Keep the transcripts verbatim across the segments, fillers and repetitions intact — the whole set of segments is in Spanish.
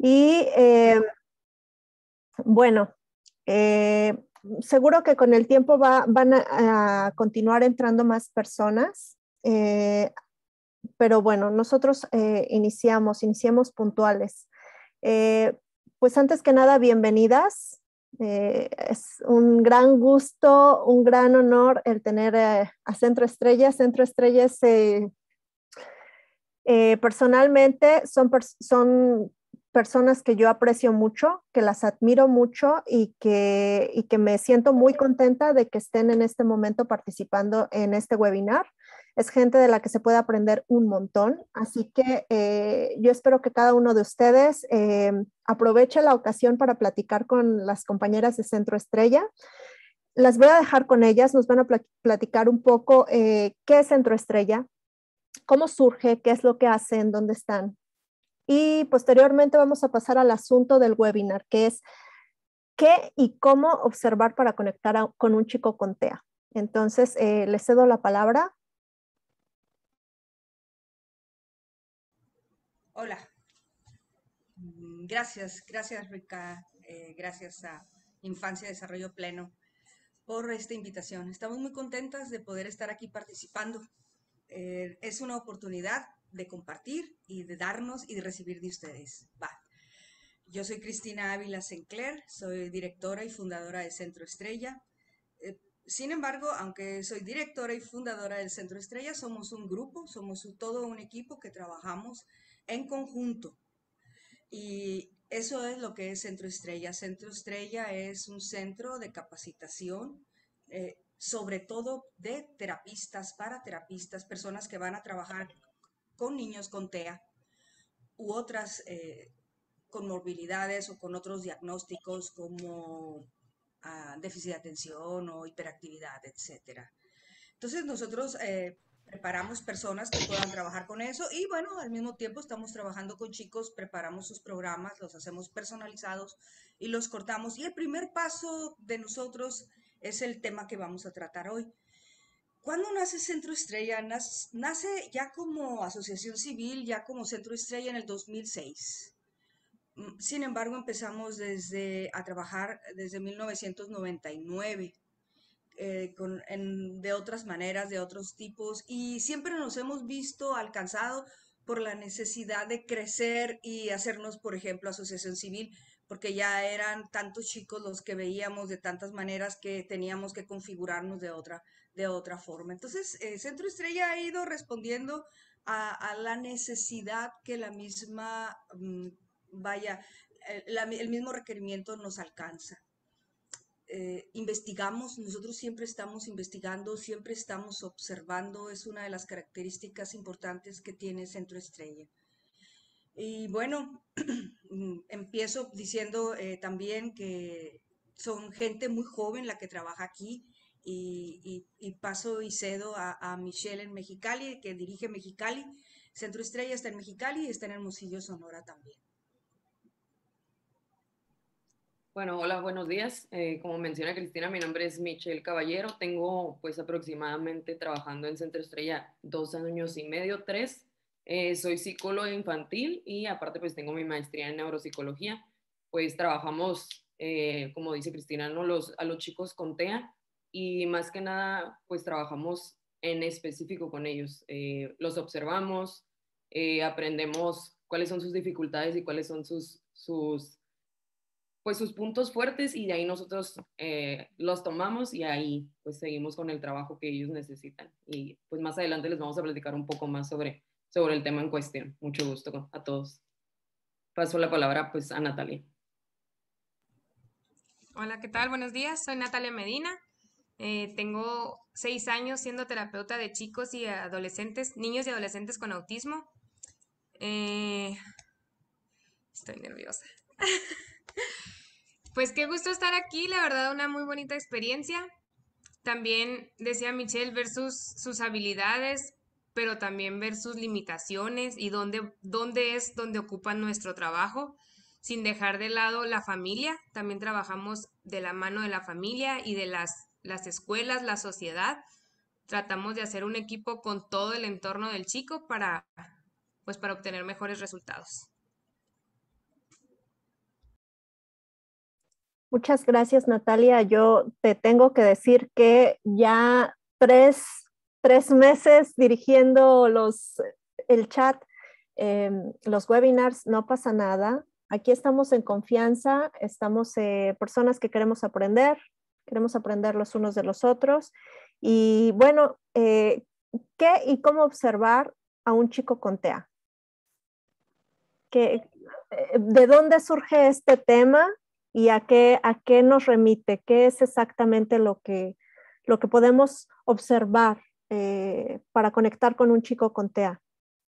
Y eh, bueno, eh, seguro que con el tiempo va, van a, a continuar entrando más personas, eh, pero bueno, nosotros eh, iniciamos, iniciamos puntuales. Eh, pues antes que nada, bienvenidas. Eh, es un gran gusto, un gran honor el tener eh, a Centro Estrella. Centro Estrella es, eh, eh, personalmente son, pers son personas que yo aprecio mucho, que las admiro mucho y que, y que me siento muy contenta de que estén en este momento participando en este webinar. Es gente de la que se puede aprender un montón, así que eh, yo espero que cada uno de ustedes eh, aproveche la ocasión para platicar con las compañeras de Centro Estrella. Las voy a dejar con ellas, nos van a pl platicar un poco eh, qué es Centro Estrella, cómo surge, qué es lo que hacen, dónde están. Y posteriormente vamos a pasar al asunto del webinar, que es qué y cómo observar para conectar a, con un chico con T E A. Entonces, eh, les cedo la palabra. Hola. Gracias, gracias Rica, eh, gracias a Infancia y Desarrollo Pleno por esta invitación. Estamos muy contentas de poder estar aquí participando. Eh, es una oportunidad de compartir y de darnos y de recibir de ustedes. Va. Yo soy Cristina Ávila Sencler, soy directora y fundadora de Centro Estrella. Eh, sin embargo, aunque soy directora y fundadora del Centro Estrella, somos un grupo, somos todo un equipo que trabajamos en conjunto. Y eso es lo que es Centro Estrella. Centro Estrella es un centro de capacitación, eh, sobre todo de terapistas, para terapistas, personas que van a trabajar con niños con T E A u otras eh, con morbilidades o con otros diagnósticos como ah, déficit de atención o hiperactividad, etcétera. Entonces nosotros eh, preparamos personas que puedan trabajar con eso y bueno, al mismo tiempo estamos trabajando con chicos, preparamos sus programas, los hacemos personalizados y los cortamos. Y el primer paso de nosotros es el tema que vamos a tratar hoy. ¿Cuándo nace Centro Estrella? Nace, nace ya como asociación civil, ya como Centro Estrella en el dos mil seis. Sin embargo, empezamos desde, a trabajar desde mil novecientos noventa y nueve. Eh, con, en, de otras maneras, de otros tipos, y siempre nos hemos visto alcanzado por la necesidad de crecer y hacernos, por ejemplo, asociación civil, porque ya eran tantos chicos los que veíamos de tantas maneras que teníamos que configurarnos de otra, de otra forma. Entonces, eh, Centro Estrella ha ido respondiendo a, a la necesidad que la misma, mm, vaya, eh, la, el mismo requerimiento nos alcanza. Eh, investigamos, nosotros siempre estamos investigando, siempre estamos observando, es una de las características importantes que tiene Centro Estrella. Y bueno, empiezo diciendo eh, también que son gente muy joven la que trabaja aquí y, y, y paso y cedo a, a Michelle en Mexicali, que dirige Mexicali. Centro Estrella está en Mexicali y está en Hermosillo, Sonora también. Bueno, hola, buenos días. Eh, como menciona Cristina, mi nombre es Michelle Caballero. Tengo pues aproximadamente trabajando en Centro Estrella dos años y medio, tres. Eh, soy psicóloga infantil y aparte pues tengo mi maestría en neuropsicología. Pues trabajamos, eh, como dice Cristina, ¿no? los, a los chicos con T E A y más que nada pues trabajamos en específico con ellos. Eh, los observamos, eh, aprendemos cuáles son sus dificultades y cuáles son sus, sus pues sus puntos fuertes y de ahí nosotros eh, los tomamos y ahí pues seguimos con el trabajo que ellos necesitan. Y pues más adelante les vamos a platicar un poco más sobre, sobre el tema en cuestión. Mucho gusto a todos. Paso la palabra pues a Natalia. Hola, ¿qué tal? Buenos días, soy Natalia Medina. Eh, tengo seis años siendo terapeuta de chicos y adolescentes, niños y adolescentes con autismo. Eh, estoy nerviosa. Pues qué gusto estar aquí, la verdad, una muy bonita experiencia. También decía Michelle ver sus, sus habilidades, pero también ver sus limitaciones y dónde, dónde es donde ocupan nuestro trabajo, sin dejar de lado la familia. También trabajamos de la mano de la familia y de las, las escuelas, la sociedad. Tratamos de hacer un equipo con todo el entorno del chico para, pues, para obtener mejores resultados. Muchas gracias, Natalia. Yo te tengo que decir que ya tres, tres meses dirigiendo los, el chat, eh, los webinars, no pasa nada. Aquí estamos en confianza, estamos eh, personas que queremos aprender, queremos aprender los unos de los otros. Y bueno, eh, ¿qué y cómo observar a un chico con T E A? ¿Qué, ¿De dónde surge este tema y a qué, a qué nos remite? ¿Qué es exactamente lo que, lo que podemos observar eh, para conectar con un chico con T E A?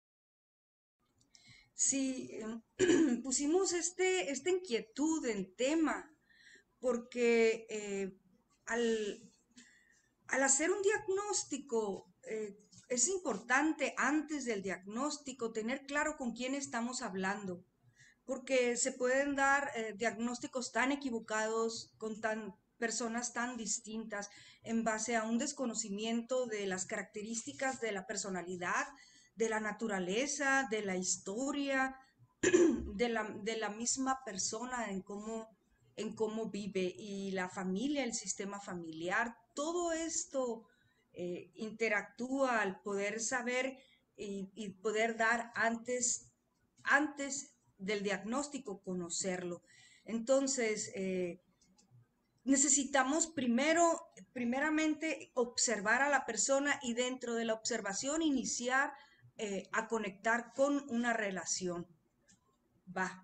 Sí, pusimos este, esta inquietud en tema porque eh, al, al hacer un diagnóstico, eh, es importante antes del diagnóstico tener claro con quién estamos hablando, porque se pueden dar eh, diagnósticos tan equivocados con tan personas tan distintas en base a un desconocimiento de las características de la personalidad, de la naturaleza, de la historia, de la, de la misma persona en cómo, en cómo vive y la familia, el sistema familiar, todo esto eh, interactúa al poder saber y, y poder dar antes, antes del diagnóstico, conocerlo. Entonces, eh, necesitamos primero, primeramente, observar a la persona y dentro de la observación iniciar eh, a conectar con una relación. Va.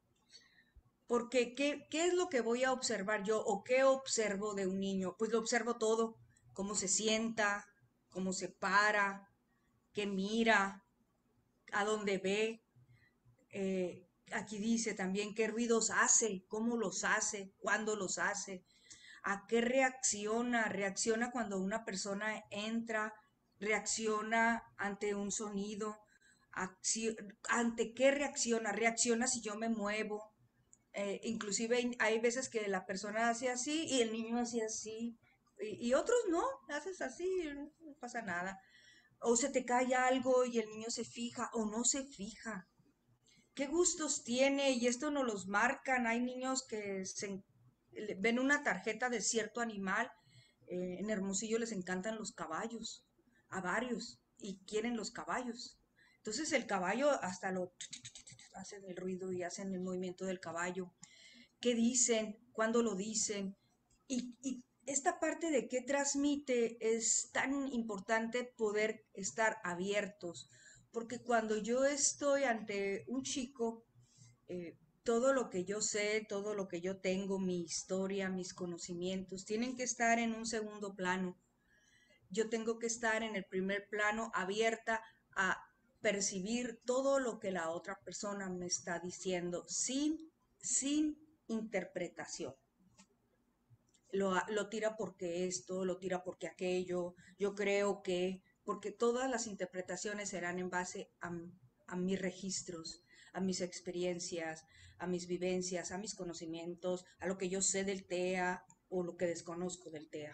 Porque, ¿qué, ¿qué es lo que voy a observar yo o qué observo de un niño? Pues lo observo todo, cómo se sienta, cómo se para, qué mira, a dónde ve. Eh, aquí dice también qué ruidos hace, cómo los hace, cuándo los hace, a qué reacciona. Reacciona cuando una persona entra, reacciona ante un sonido, ante qué reacciona, reacciona si yo me muevo. Eh, inclusive hay veces que la persona hace así y el niño hace así y, y otros no, haces así, no pasa nada. O se te cae algo y el niño se fija o no se fija. ¿Qué gustos tiene? Y esto nos los marcan. Hay niños que se, ven una tarjeta de cierto animal. Eh, en Hermosillo les encantan los caballos, a varios, y quieren los caballos. Entonces el caballo hasta lo hacen el ruido y hacen el movimiento del caballo. ¿Qué dicen? ¿Cuándo lo dicen? Y, y esta parte de qué transmite es tan importante poder estar abiertos, porque cuando yo estoy ante un chico, eh, todo lo que yo sé, todo lo que yo tengo, mi historia, mis conocimientos, tienen que estar en un segundo plano. Yo tengo que estar en el primer plano abierta a percibir todo lo que la otra persona me está diciendo sin, sin interpretación. Lo, lo tira porque esto, lo tira porque aquello, yo creo que, porque todas las interpretaciones serán en base a, a mis registros, a mis experiencias, a mis vivencias, a mis conocimientos, a lo que yo sé del T E A o lo que desconozco del T E A.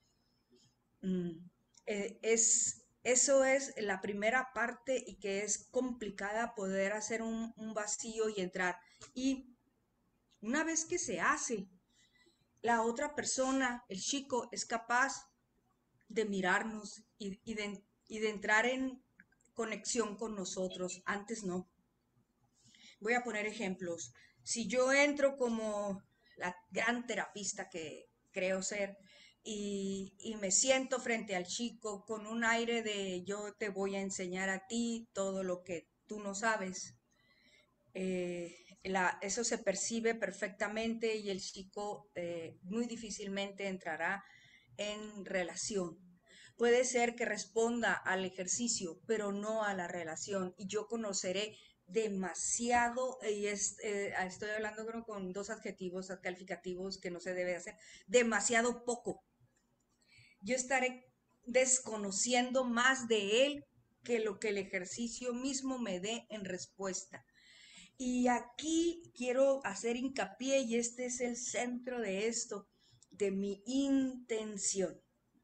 Mm, eh, es, eso es la primera parte y que es complicada poder hacer un, un vacío y entrar. Y una vez que se hace, la otra persona, el chico, es capaz de mirarnos y, y, de, y de entrar en conexión con nosotros. Antes no. Voy a poner ejemplos. Si yo entro como la gran terapista que creo ser y, y me siento frente al chico con un aire de yo te voy a enseñar a ti todo lo que tú no sabes, eh, la, eso se percibe perfectamente y el chico eh, muy difícilmente entrará en relación. Puede ser que responda al ejercicio, pero no a la relación. Y yo conoceré demasiado, y es, eh, estoy hablando creo, con dos adjetivos calificativos que no se debe hacer, demasiado poco. Yo estaré desconociendo más de él que lo que el ejercicio mismo me dé en respuesta. Y aquí quiero hacer hincapié, y este es el centro de esto, de mi intención.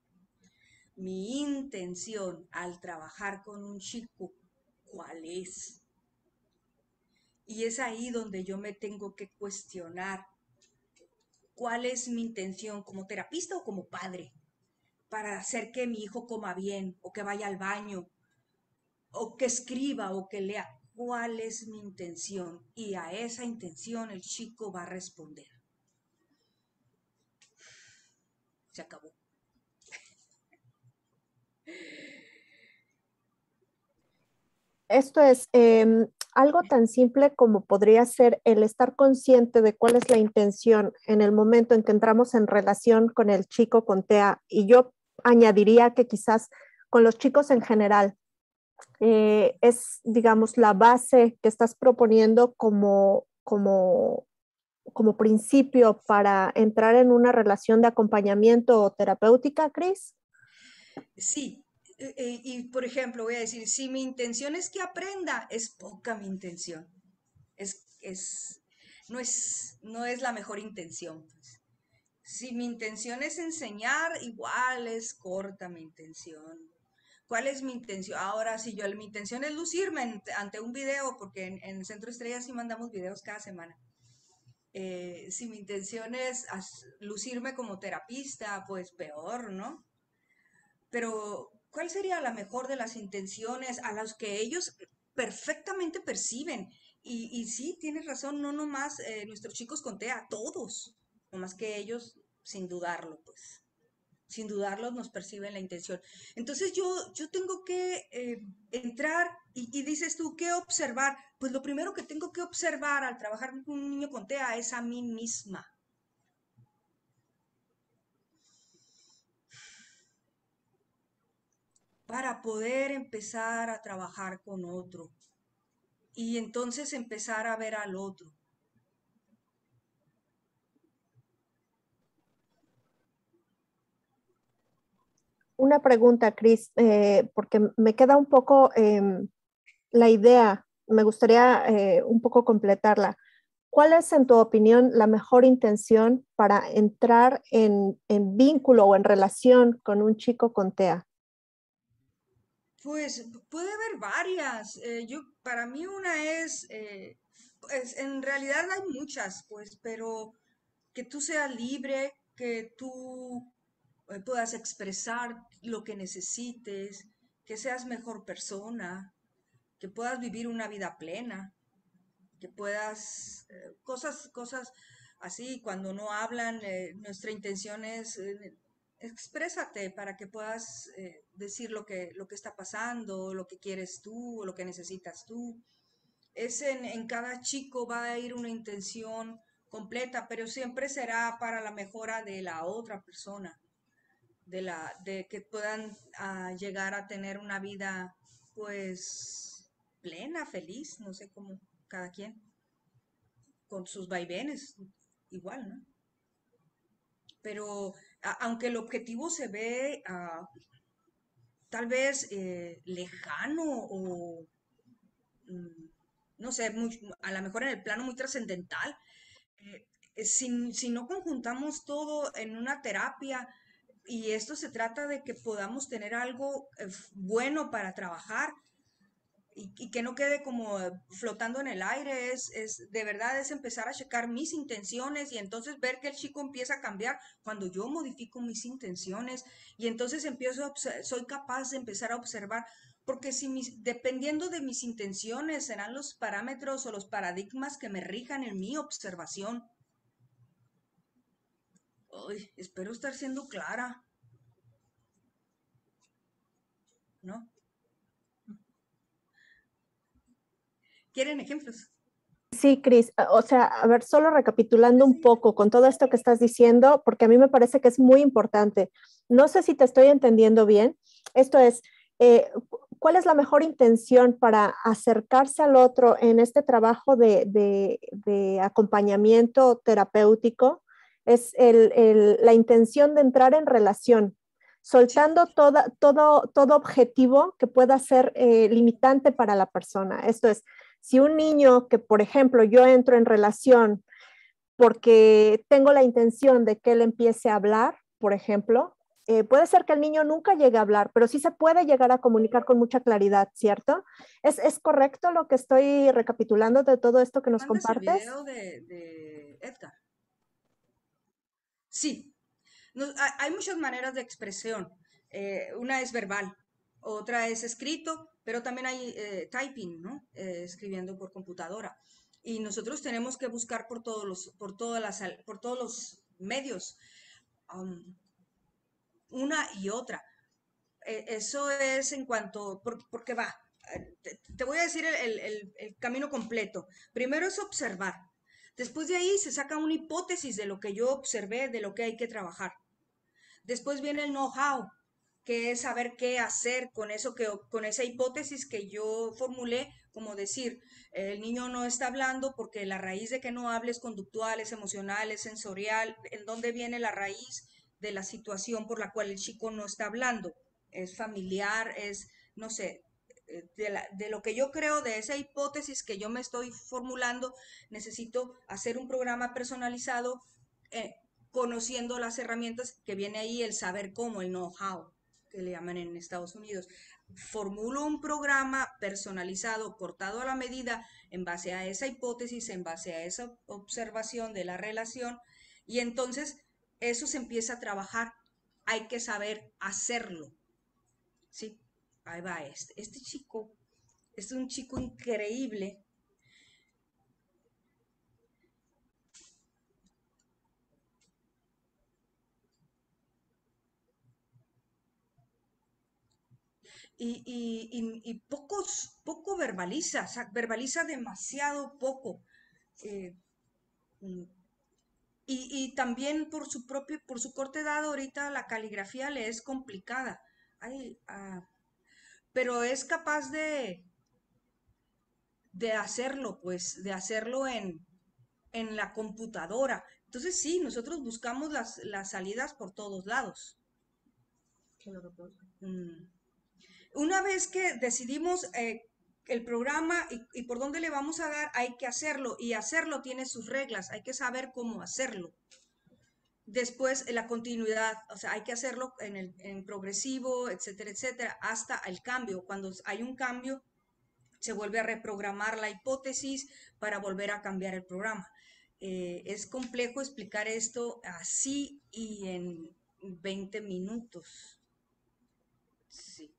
Mi intención al trabajar con un chico, ¿cuál es? Y es ahí donde yo me tengo que cuestionar, cuál es mi intención como terapista o como padre para hacer que mi hijo coma bien o que vaya al baño o que escriba o que lea. ¿Cuál es mi intención? Y a esa intención el chico va a responder. Se acabó. Esto es eh, algo tan simple como podría ser el estar consciente de cuál es la intención en el momento en que entramos en relación con el chico con T E A. Y yo añadiría que quizás con los chicos en general eh, es, digamos, la base que estás proponiendo como, como, como principio para entrar en una relación de acompañamiento o terapéutica, Cris. Sí, eh, eh, y por ejemplo, voy a decir, si mi intención es que aprenda, es poca mi intención. Es, es, no es, no es la mejor intención, pues. Si mi intención es enseñar, igual es corta mi intención. ¿Cuál es mi intención? Ahora, si yo, mi intención es lucirme en- ante un video, porque en, en Centro Estrella sí mandamos videos cada semana. Eh, si mi intención es as- lucirme como terapista, pues peor, ¿no? Pero, ¿cuál sería la mejor de las intenciones a las que ellos perfectamente perciben? Y, y sí, tienes razón, no nomás eh, nuestros chicos con T E A, todos, nomás que ellos, sin dudarlo, pues, sin dudarlo, nos perciben la intención. Entonces yo, yo tengo que eh, entrar y, y dices tú, ¿qué observar? Pues lo primero que tengo que observar al trabajar con un niño con T E A es a mí misma. Para poder empezar a trabajar con otro y entonces empezar a ver al otro. Una pregunta, Cris, eh, porque me queda un poco eh, la idea, me gustaría eh, un poco completarla. ¿Cuál es, en tu opinión, la mejor intención para entrar en, en vínculo o en relación con un chico con T E A? Pues puede haber varias. Eh, yo, para mí una es, eh, pues en realidad hay muchas, pues, pero que tú seas libre, que tú eh, puedas expresar lo que necesites, que seas mejor persona, que puedas vivir una vida plena, que puedas, eh, cosas, cosas así, cuando no hablan, eh, nuestra intención es, eh, exprésate para que puedas eh, decir lo que, lo que está pasando, lo que quieres tú, o lo que necesitas tú. Es en, en cada chico va a ir una intención completa, pero siempre será para la mejora de la otra persona, de la, de que puedan ah, llegar a tener una vida, pues, plena, feliz, no sé cómo cada quien con sus vaivenes, igual, ¿no? Pero a- aunque el objetivo se ve ah, tal vez eh, lejano o, mm, no sé, muy- a lo mejor en el plano muy trascendental, eh, eh, si, si no conjuntamos todo en una terapia, y esto se trata de que podamos tener algo eh, bueno para trabajar, y, y que no quede como eh, flotando en el aire, es, es de verdad es empezar a checar mis intenciones y entonces ver que el chico empieza a cambiar cuando yo modifico mis intenciones y entonces empiezo a obse- soy capaz de empezar a observar, porque si mis, dependiendo de mis intenciones serán los parámetros o los paradigmas que me rijan en mi observación. Ay, espero estar siendo clara, ¿no? ¿Quieren ejemplos? Sí, Cris, o sea, a ver, solo recapitulando un poco con todo esto que estás diciendo, porque a mí me parece que es muy importante. No sé si te estoy entendiendo bien. Esto es, eh, ¿cuál es la mejor intención para acercarse al otro en este trabajo de, de, de acompañamiento terapéutico? Es el, el, la intención de entrar en relación, Sí. soltando toda, todo, todo objetivo que pueda ser eh, limitante para la persona. Esto es, si un niño que, por ejemplo, yo entro en relación porque tengo la intención de que él empiece a hablar, por ejemplo, eh, puede ser que el niño nunca llegue a hablar, pero sí se puede llegar a comunicar con mucha claridad, ¿cierto? ¿Es, es correcto lo que estoy recapitulando de todo esto que ¿Me nos mandas el compartes? video de, de Edgar? Sí, no, hay muchas maneras de expresión. Eh, una es verbal, otra es escrito, pero también hay eh, typing, ¿no? Eh, escribiendo por computadora. Y nosotros tenemos que buscar por todos los, por todas las, por todos los medios, um, una y otra. Eh, eso es en cuanto, por, porque va, te, te, voy a decir el, el, el, el camino completo. Primero es observar. Después de ahí se saca una hipótesis de lo que yo observé, de lo que hay que trabajar. Después viene el know-how, que es saber qué hacer con eso que, con esa hipótesis que yo formulé, como decir, el niño no está hablando porque la raíz de que no hable es conductual, es emocional, es sensorial. ¿En dónde viene la raíz de la situación por la cual el chico no está hablando? Es familiar, es, no sé, de, la, de, lo que yo creo, de esa hipótesis que yo me estoy formulando, necesito hacer un programa personalizado eh, conociendo las herramientas que viene ahí, el saber cómo, el know-how, que le llaman en Estados Unidos. Formulo un programa personalizado, cortado a la medida, en base a esa hipótesis, en base a esa observación de la relación, y entonces eso se empieza a trabajar. Hay que saber hacerlo. Sí, ahí va este. Este chico, este es un chico increíble. Y, y, y, y pocos, poco verbaliza, o sea, verbaliza demasiado poco. Eh, y, y, también por su propio, por su corta edad ahorita la caligrafía le es complicada. Ay, ah, pero es capaz de, de hacerlo, pues, de hacerlo en, en la computadora. Entonces sí, nosotros buscamos las, las salidas por todos lados. Mm. Una vez que decidimos eh, el programa y, y por dónde le vamos a dar, hay que hacerlo. Y hacerlo tiene sus reglas, hay que saber cómo hacerlo. Después, la continuidad, o sea, hay que hacerlo en, el, en progresivo, etcétera, etcétera, hasta el cambio. Cuando hay un cambio, se vuelve a reprogramar la hipótesis para volver a cambiar el programa. Eh, es complejo explicar esto así y en veinte minutos. Sí.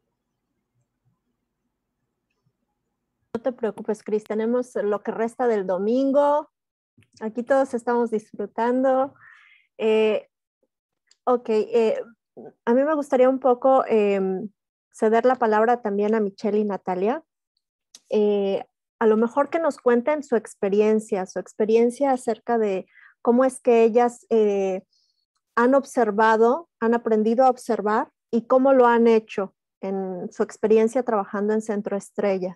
No te preocupes, Cris, tenemos lo que resta del domingo. Aquí todos estamos disfrutando. Eh, ok, eh, a mí me gustaría un poco eh, ceder la palabra también a Michelle y Natalia. Eh, a lo mejor que nos cuenten su experiencia, su experiencia acerca de cómo es que ellas eh, han observado, han aprendido a observar y cómo lo han hecho en su experiencia trabajando en Centro Estrella.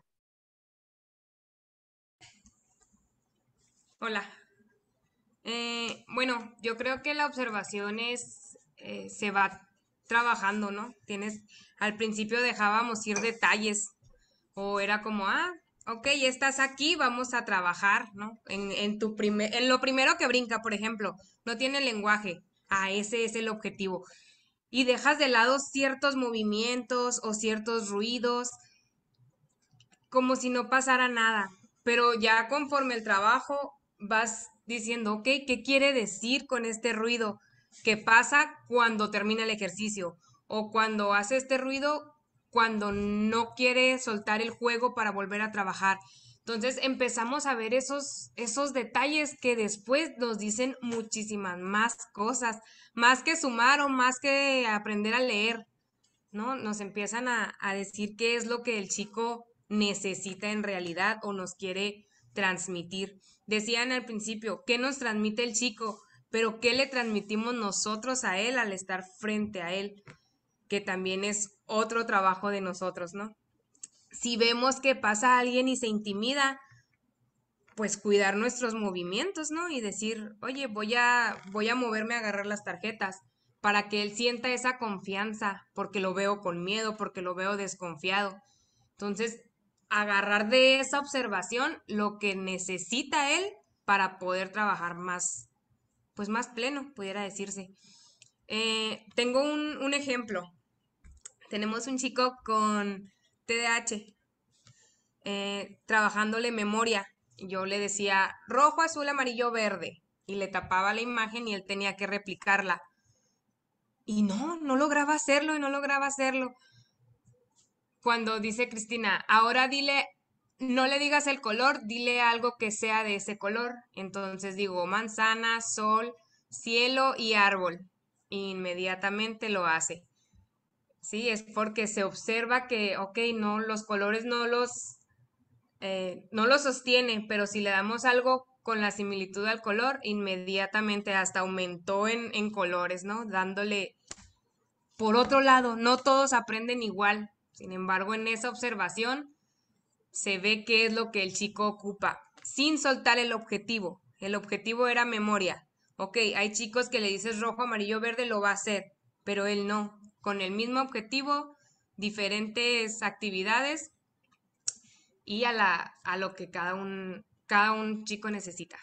Hola. Eh, bueno, yo creo que la observación es, eh, se va trabajando, ¿no? Tienes, al principio dejábamos ir detalles o era como, ah, ok, estás aquí, vamos a trabajar, ¿no? En, en tu primer, en lo primero que brinca, por ejemplo, no tiene lenguaje, ah, ese es el objetivo. Y dejas de lado ciertos movimientos o ciertos ruidos, como si no pasara nada. Pero ya conforme el trabajo vas diciendo, ok, ¿qué quiere decir con este ruido? ¿Qué pasa cuando termina el ejercicio? O cuando hace este ruido, cuando no quiere soltar el juego para volver a trabajar. Entonces empezamos a ver esos, esos detalles que después nos dicen muchísimas más cosas, más que sumar o más que aprender a leer, ¿no? Nos empiezan a, a decir qué es lo que el chico necesita en realidad o nos quiere transmitir. Decían al principio, ¿qué nos transmite el chico? Pero ¿qué le transmitimos nosotros a él al estar frente a él? Que también es otro trabajo de nosotros, ¿no? Si vemos que pasa alguien y se intimida, pues cuidar nuestros movimientos, ¿no? Y decir, oye, voy a, voy a moverme a agarrar las tarjetas para que él sienta esa confianza, porque lo veo con miedo, porque lo veo desconfiado. Entonces, agarrar de esa observación lo que necesita él para poder trabajar más, pues más pleno, pudiera decirse. Eh, tengo un, un ejemplo. Tenemos un chico con T D A H, eh, trabajándole memoria. Yo le decía rojo, azul, amarillo, verde. y le tapaba la imagen y él tenía que replicarla. Y no, no lograba hacerlo y no lograba hacerlo. Cuando dice Cristina, ahora dile, no le digas el color, dile algo que sea de ese color. Entonces digo manzana, sol, cielo y árbol. Inmediatamente lo hace. Sí, es porque se observa que, ok, no, los colores no los, eh, no los sostiene, pero si le damos algo con la similitud al color, inmediatamente hasta aumentó en, en colores, ¿no? Dándole, por otro lado, no todos aprenden igual. Sin embargo, en esa observación se ve qué es lo que el chico ocupa, sin soltar el objetivo. El objetivo era memoria. Ok, hay chicos que le dices rojo, amarillo, verde, lo va a hacer, pero él no. Con el mismo objetivo, diferentes actividades y a, la, a lo que cada un, cada un chico necesita.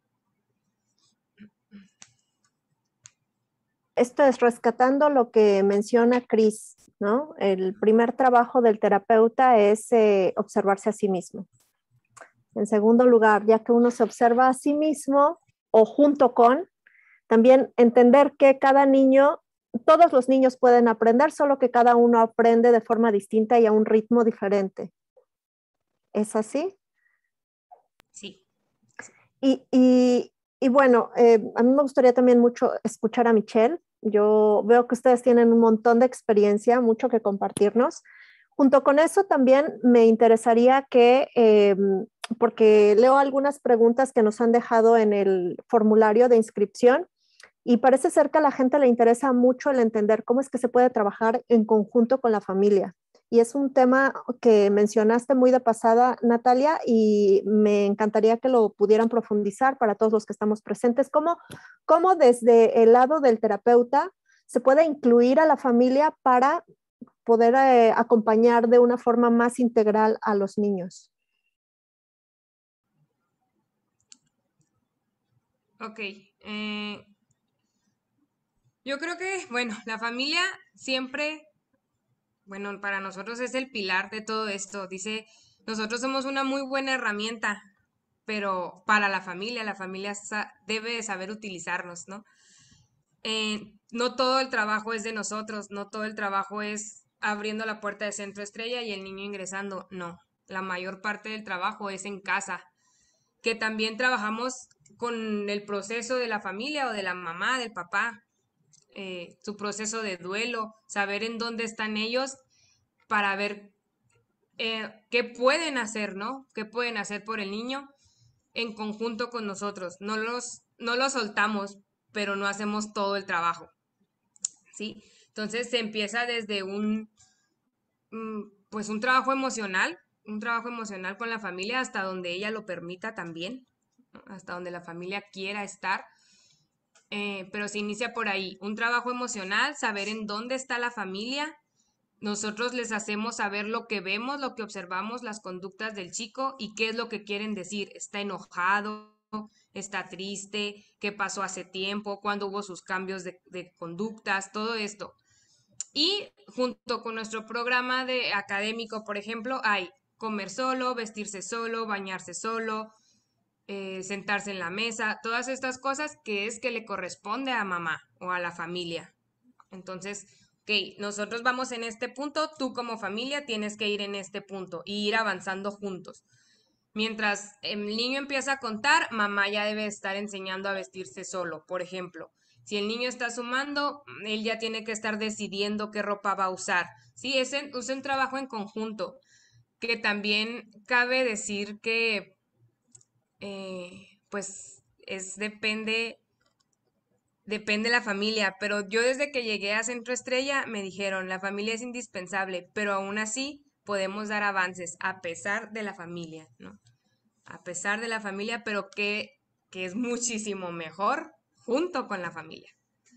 Esto es rescatando lo que menciona Cris, ¿no? El primer trabajo del terapeuta es eh, observarse a sí mismo. En segundo lugar, ya que uno se observa a sí mismo o junto con, también entender que cada niño, todos los niños pueden aprender, solo que cada uno aprende de forma distinta y a un ritmo diferente. ¿Es así? Sí. Y, y, y bueno, eh, a mí me gustaría también mucho escuchar a Michelle. Yo veo que ustedes tienen un montón de experiencia, mucho que compartirnos. Junto con eso también me interesaría que, eh, porque leo algunas preguntas que nos han dejado en el formulario de inscripción y parece ser que a la gente le interesa mucho el entender cómo es que se puede trabajar en conjunto con la familia. Y es un tema que mencionaste muy de pasada, Natalia, y me encantaría que lo pudieran profundizar para todos los que estamos presentes. ¿Cómo, cómo desde el lado del terapeuta se puede incluir a la familia para poder eh, acompañar de una forma más integral a los niños? Ok. Eh, yo creo que, bueno, la familia siempre, bueno, para nosotros es el pilar de todo esto. Dice, nosotros somos una muy buena herramienta, pero para la familia, la familia sa- debe de saber utilizarnos, ¿no? Eh, no todo el trabajo es de nosotros, no todo el trabajo es abriendo la puerta de Centro Estrella y el niño ingresando, no. La mayor parte del trabajo es en casa, que también trabajamos con el proceso de la familia o de la mamá, del papá, eh, su proceso de duelo, saber en dónde están ellos para ver eh, qué pueden hacer, ¿no? ¿Qué pueden hacer por el niño en conjunto con nosotros? No los, no los soltamos, pero no hacemos todo el trabajo, ¿sí? Entonces se empieza desde un, mm, pues un trabajo emocional, un trabajo emocional con la familia hasta donde ella lo permita también, ¿no? Hasta donde la familia quiera estar. Eh, pero se inicia por ahí, un trabajo emocional, saber en dónde está la familia. Nosotros les hacemos saber lo que vemos, lo que observamos, las conductas del chico y qué es lo que quieren decir. ¿Está enojado? ¿Está triste? ¿Qué pasó hace tiempo? ¿Cuándo hubo sus cambios de, de conductas? Todo esto. Y junto con nuestro programa de académico, por ejemplo, hay comer solo, vestirse solo, bañarse solo, eh, sentarse en la mesa, todas estas cosas que es que le corresponde a mamá o a la familia. Entonces, ok, nosotros vamos en este punto, tú como familia tienes que ir en este punto y ir avanzando juntos. Mientras el niño empieza a contar, mamá ya debe estar enseñando a vestirse solo, por ejemplo. Si el niño está sumando, él ya tiene que estar decidiendo qué ropa va a usar. Sí, es, en, es un trabajo en conjunto, que también cabe decir que, eh, pues, es depende Depende de la familia, pero yo desde que llegué a Centro Estrella me dijeron, la familia es indispensable, pero aún así podemos dar avances a pesar de la familia, ¿no? A pesar de la familia, pero que, que es muchísimo mejor junto con la familia.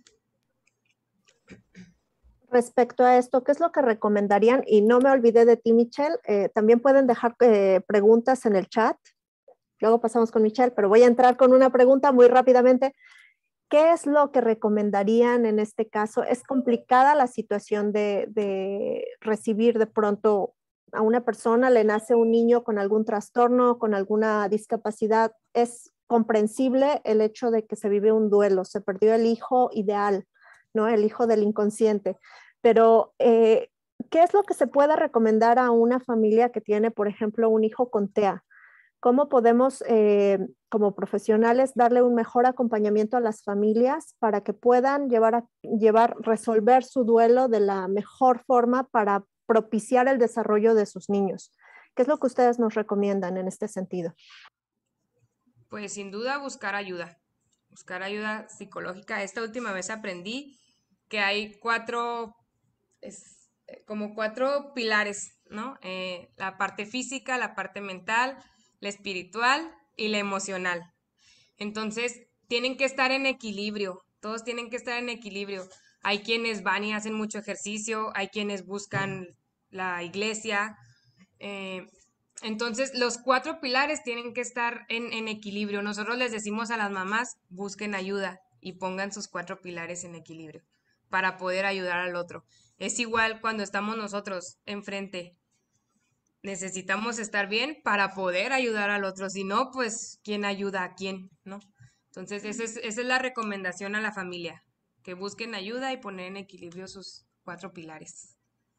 Respecto a esto, ¿qué es lo que recomendarían? Y no me olvidé de ti, Michelle. Eh, también pueden dejar eh, preguntas en el chat. Luego pasamos con Michelle, pero voy a entrar con una pregunta muy rápidamente. ¿Qué es lo que recomendarían en este caso? Es complicada la situación de, de recibir de pronto a una persona, le nace un niño con algún trastorno, con alguna discapacidad. Es comprensible el hecho de que se vive un duelo, se perdió el hijo ideal, ¿no? El hijo del inconsciente. Pero, eh, ¿qué es lo que se puede recomendar a una familia que tiene, por ejemplo, un hijo con T E A? ¿Cómo podemos, eh, como profesionales, darle un mejor acompañamiento a las familias para que puedan llevar, a, llevar, resolver su duelo de la mejor forma para propiciar el desarrollo de sus niños? ¿Qué es lo que ustedes nos recomiendan en este sentido? Pues sin duda buscar ayuda, buscar ayuda psicológica. Esta última vez aprendí que hay cuatro, es, como cuatro pilares, ¿no? Eh, la parte física, la parte mental, la espiritual y la emocional. Entonces, tienen que estar en equilibrio, todos tienen que estar en equilibrio. Hay quienes van y hacen mucho ejercicio, hay quienes buscan la iglesia. Eh, entonces, los cuatro pilares tienen que estar en, en equilibrio. Nosotros les decimos a las mamás, busquen ayuda y pongan sus cuatro pilares en equilibrio para poder ayudar al otro. Es igual cuando estamos nosotros enfrente. Necesitamos estar bien para poder ayudar al otro. Si no, pues, ¿quién ayuda a quién? ¿No? Entonces, esa es, esa es la recomendación a la familia, que busquen ayuda y poner en equilibrio sus cuatro pilares.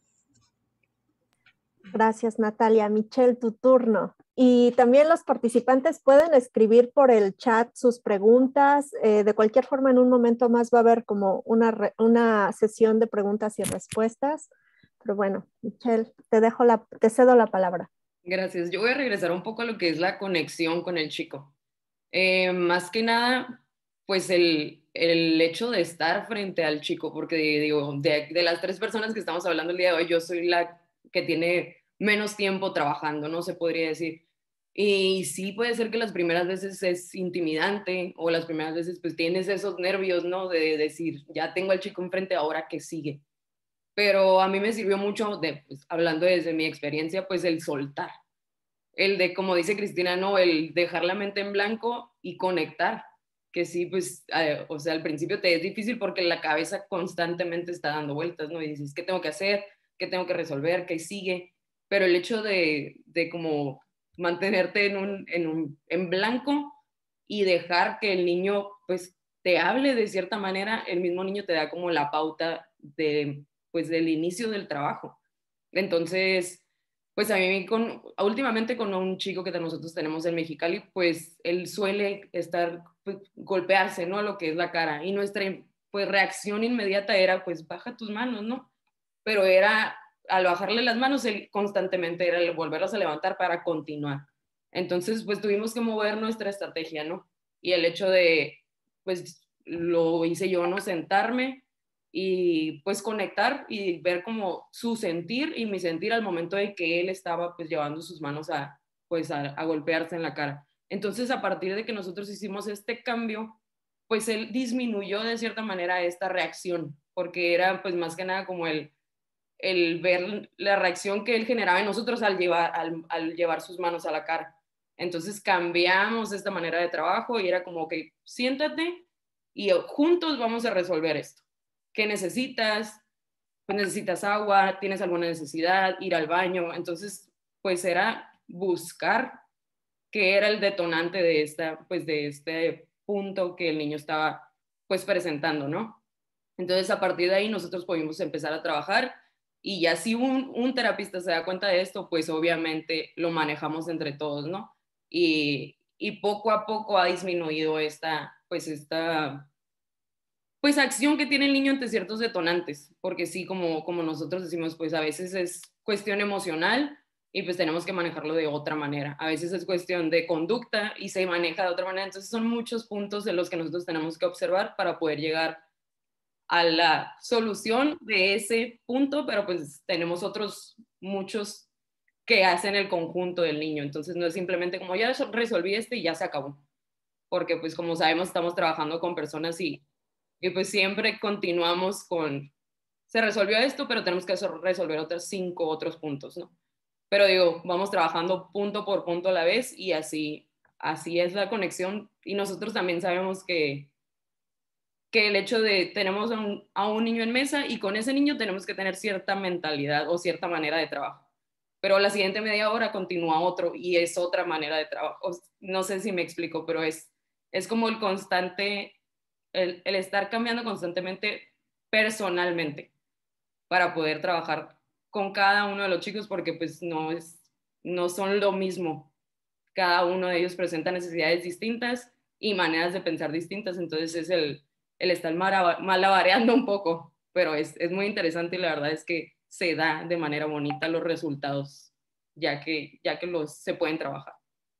Gracias, Natalia. Michelle, tu turno. Y también los participantes pueden escribir por el chat sus preguntas. Eh, de cualquier forma, en un momento más va a haber como una, re, una sesión de preguntas y respuestas. Pero bueno, Michelle, te dejo la, te cedo la palabra. Gracias. Yo voy a regresar un poco a lo que es la conexión con el chico. Eh, más que nada, pues el, el hecho de estar frente al chico, porque digo, de, de las tres personas que estamos hablando el día de hoy, yo soy la que tiene menos tiempo trabajando, ¿no? Se podría decir. Y sí puede ser que las primeras veces es intimidante o las primeras veces pues tienes esos nervios, ¿no? De decir, ya tengo al chico enfrente, ahora ¿qué sigue? Pero a mí me sirvió mucho, de, pues, hablando desde mi experiencia, pues el soltar. El de, como dice Cristina, no, el dejar la mente en blanco y conectar. Que sí, pues, eh, o sea, al principio te es difícil porque la cabeza constantemente está dando vueltas, ¿no? Y dices, ¿qué tengo que hacer? ¿Qué tengo que resolver? ¿Qué sigue? Pero el hecho de, de como mantenerte en, un, en, un, en blanco y dejar que el niño, pues, te hable de cierta manera, el mismo niño te da como la pauta de, pues, del inicio del trabajo. Entonces, pues a mí con, últimamente con un chico que nosotros tenemos en Mexicali, pues él suele estar, pues, golpearse, ¿no? Lo que es la cara. Y nuestra, pues, reacción inmediata era, pues, baja tus manos, ¿no? Pero era, al bajarle las manos, él constantemente era el volverlas a levantar para continuar. Entonces, pues tuvimos que mover nuestra estrategia, ¿no? Y el hecho de, pues, lo hice yo, ¿no? Sentarme y pues conectar y ver como su sentir y mi sentir al momento de que él estaba pues llevando sus manos a pues a, a golpearse en la cara. Entonces a partir de que nosotros hicimos este cambio, pues él disminuyó de cierta manera esta reacción, porque era pues más que nada como el, el ver la reacción que él generaba en nosotros al llevar, al, al llevar sus manos a la cara. Entonces cambiamos esta manera de trabajo y era como que siéntate y juntos vamos a resolver esto. ¿Qué necesitas? Pues necesitas agua, tienes alguna necesidad, ir al baño. Entonces, pues era buscar qué era el detonante de, esta, pues de este punto que el niño estaba pues presentando, ¿no? Entonces, a partir de ahí nosotros pudimos empezar a trabajar y ya si un, un terapista se da cuenta de esto, pues obviamente lo manejamos entre todos, ¿no? Y, y poco a poco ha disminuido esta, pues esta pues acción que tiene el niño ante ciertos detonantes, porque sí, como, como nosotros decimos, pues a veces es cuestión emocional y pues tenemos que manejarlo de otra manera. A veces es cuestión de conducta y se maneja de otra manera. Entonces son muchos puntos en los que nosotros tenemos que observar para poder llegar a la solución de ese punto, pero pues tenemos otros muchos que hacen el conjunto del niño. Entonces no es simplemente como ya resolví este y ya se acabó, porque pues como sabemos estamos trabajando con personas y y pues siempre continuamos con, se resolvió esto, pero tenemos que resolver otros cinco otros puntos, ¿no? Pero digo, vamos trabajando punto por punto a la vez y así, así es la conexión. Y nosotros también sabemos que, que el hecho de tenemos a un, a un niño en mesa y con ese niño tenemos que tener cierta mentalidad o cierta manera de trabajo. Pero la siguiente media hora continúa otro y es otra manera de trabajo. No sé si me explico, pero es es como el constante, el, el estar cambiando constantemente personalmente para poder trabajar con cada uno de los chicos, porque pues no, es, no son lo mismo. Cada uno de ellos presenta necesidades distintas y maneras de pensar distintas, entonces es el, el estar malabareando un poco, pero es, es muy interesante y la verdad es que se da de manera bonita los resultados, ya que, ya que los, se pueden trabajar.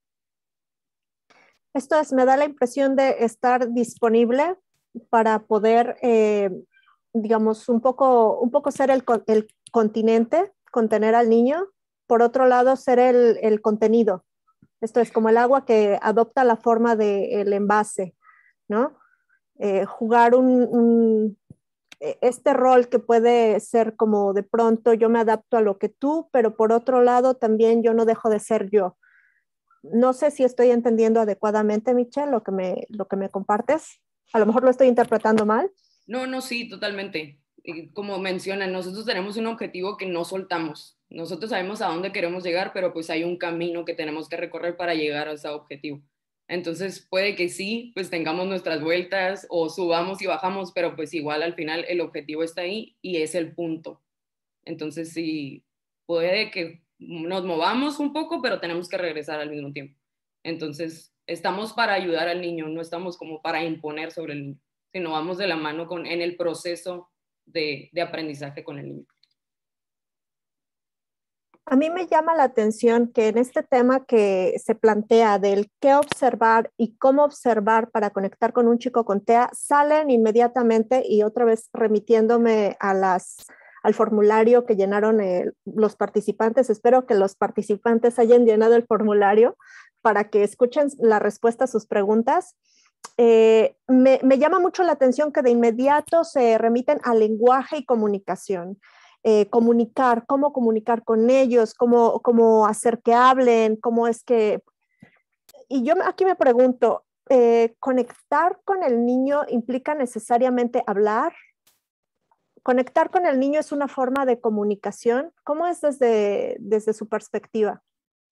Esto es, me da la impresión de estar disponible para poder, eh, digamos, un poco, un poco ser el, el continente, contener al niño, por otro lado, ser el, el contenido. Esto es como el agua que adopta la forma del envase, ¿no? Eh, jugar un, un, este rol que puede ser como de pronto yo me adapto a lo que tú, pero por otro lado también yo no dejo de ser yo. No sé si estoy entendiendo adecuadamente, Michelle, lo que me, lo que me compartes. A lo mejor lo estoy interpretando mal. No, no, sí, totalmente. Y como mencionan, nosotros tenemos un objetivo que no soltamos. Nosotros sabemos a dónde queremos llegar, pero pues hay un camino que tenemos que recorrer para llegar a ese objetivo. Entonces puede que sí, pues tengamos nuestras vueltas o subamos y bajamos, pero pues igual al final el objetivo está ahí y es el punto. Entonces sí, puede que nos movamos un poco, pero tenemos que regresar al mismo tiempo. Entonces estamos para ayudar al niño, no estamos como para imponer sobre el niño, sino vamos de la mano con, en el proceso de, de aprendizaje con el niño. A mí me llama la atención que en este tema que se plantea del qué observar y cómo observar para conectar con un chico con T E A, salen inmediatamente y otra vez remitiéndome a las, al formulario que llenaron el, los participantes. Espero que los participantes hayan llenado el formulario para que escuchen la respuesta a sus preguntas. Eh, me, me llama mucho la atención que de inmediato se remiten a lenguaje y comunicación. Eh, comunicar, cómo comunicar con ellos, cómo, cómo hacer que hablen, cómo es que... Y yo aquí me pregunto, eh, ¿conectar con el niño implica necesariamente hablar? ¿Conectar con el niño es una forma de comunicación? ¿Cómo es desde, desde su perspectiva?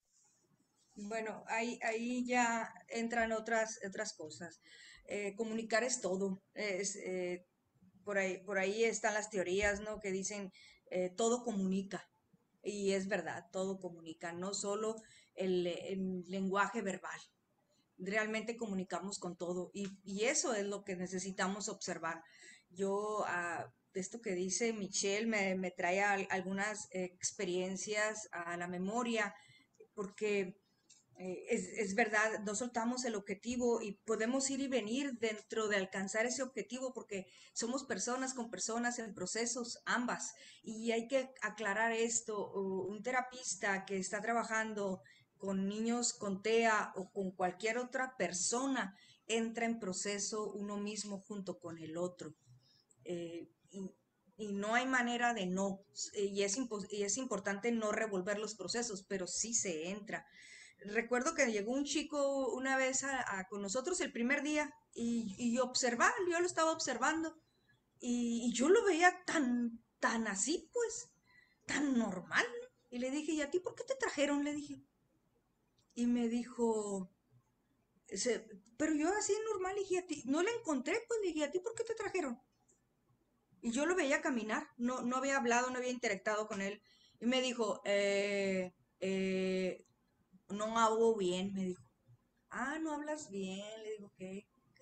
Bueno, ahí, ahí ya entran otras, otras cosas. Eh, comunicar es todo. Es, eh, por ahí, por ahí están las teorías, ¿no? Que dicen eh, todo comunica. Y es verdad, todo comunica, no solo el, el lenguaje verbal. Realmente comunicamos con todo y, y eso es lo que necesitamos observar. Yo, ah, esto que dice Michelle me, me trae a, algunas eh, experiencias a la memoria, porque eh, es, es verdad, no soltamos el objetivo y podemos ir y venir dentro de alcanzar ese objetivo porque somos personas con personas en procesos, ambas. Y hay que aclarar esto, un terapista que está trabajando con niños con T E A o con cualquier otra persona entra en proceso uno mismo junto con el otro. Eh, y, y no hay manera de no, y es, y es importante no revolver los procesos, pero sí se entra. Recuerdo que llegó un chico una vez a, a, con nosotros el primer día y, y observar, yo lo estaba observando y, y, yo lo veía tan, tan así, pues, tan normal. Y le dije, ¿y a ti por qué te trajeron? Le dije. Y me dijo, se, pero yo así normal, le dije, a ti, no le encontré, pues le dije, ¿a ti por qué te trajeron? Y yo lo veía caminar, no, no había hablado, no había interactuado con él. Y me dijo, eh, eh, no hablo bien, me dijo. Ah, no hablas bien, le digo, ¿qué?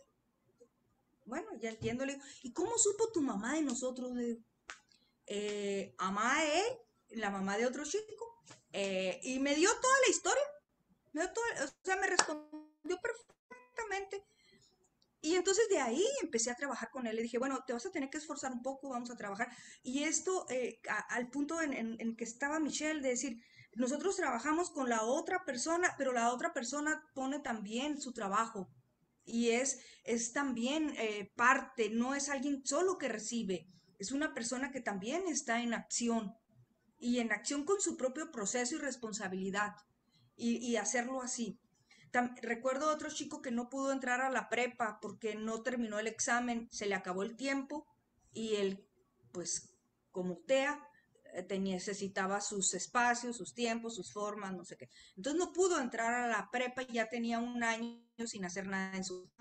Bueno, ya entiendo, le digo, ¿y cómo supo tu mamá de nosotros? Le digo, eh, mamá de él, la mamá de otro chico, eh, y me dio toda la historia, me dio toda, o sea, me respondió perfectamente. Y entonces de ahí empecé a trabajar con él. Le dije, bueno, te vas a tener que esforzar un poco, vamos a trabajar. Y esto, eh, a, al punto en, en, en que estaba Michelle, de decir, nosotros trabajamos con la otra persona, pero la otra persona pone también su trabajo. Y es, es también eh, parte, no es alguien solo que recibe, es una persona que también está en acción y en acción con su propio proceso y responsabilidad y, y hacerlo así. Tam, recuerdo otro chico que no pudo entrar a la prepa porque no terminó el examen, se le acabó el tiempo y él, pues, como T E A, eh, necesitaba sus espacios, sus tiempos, sus formas, no sé qué. Entonces no pudo entrar a la prepa y ya tenía un año sin hacer nada en su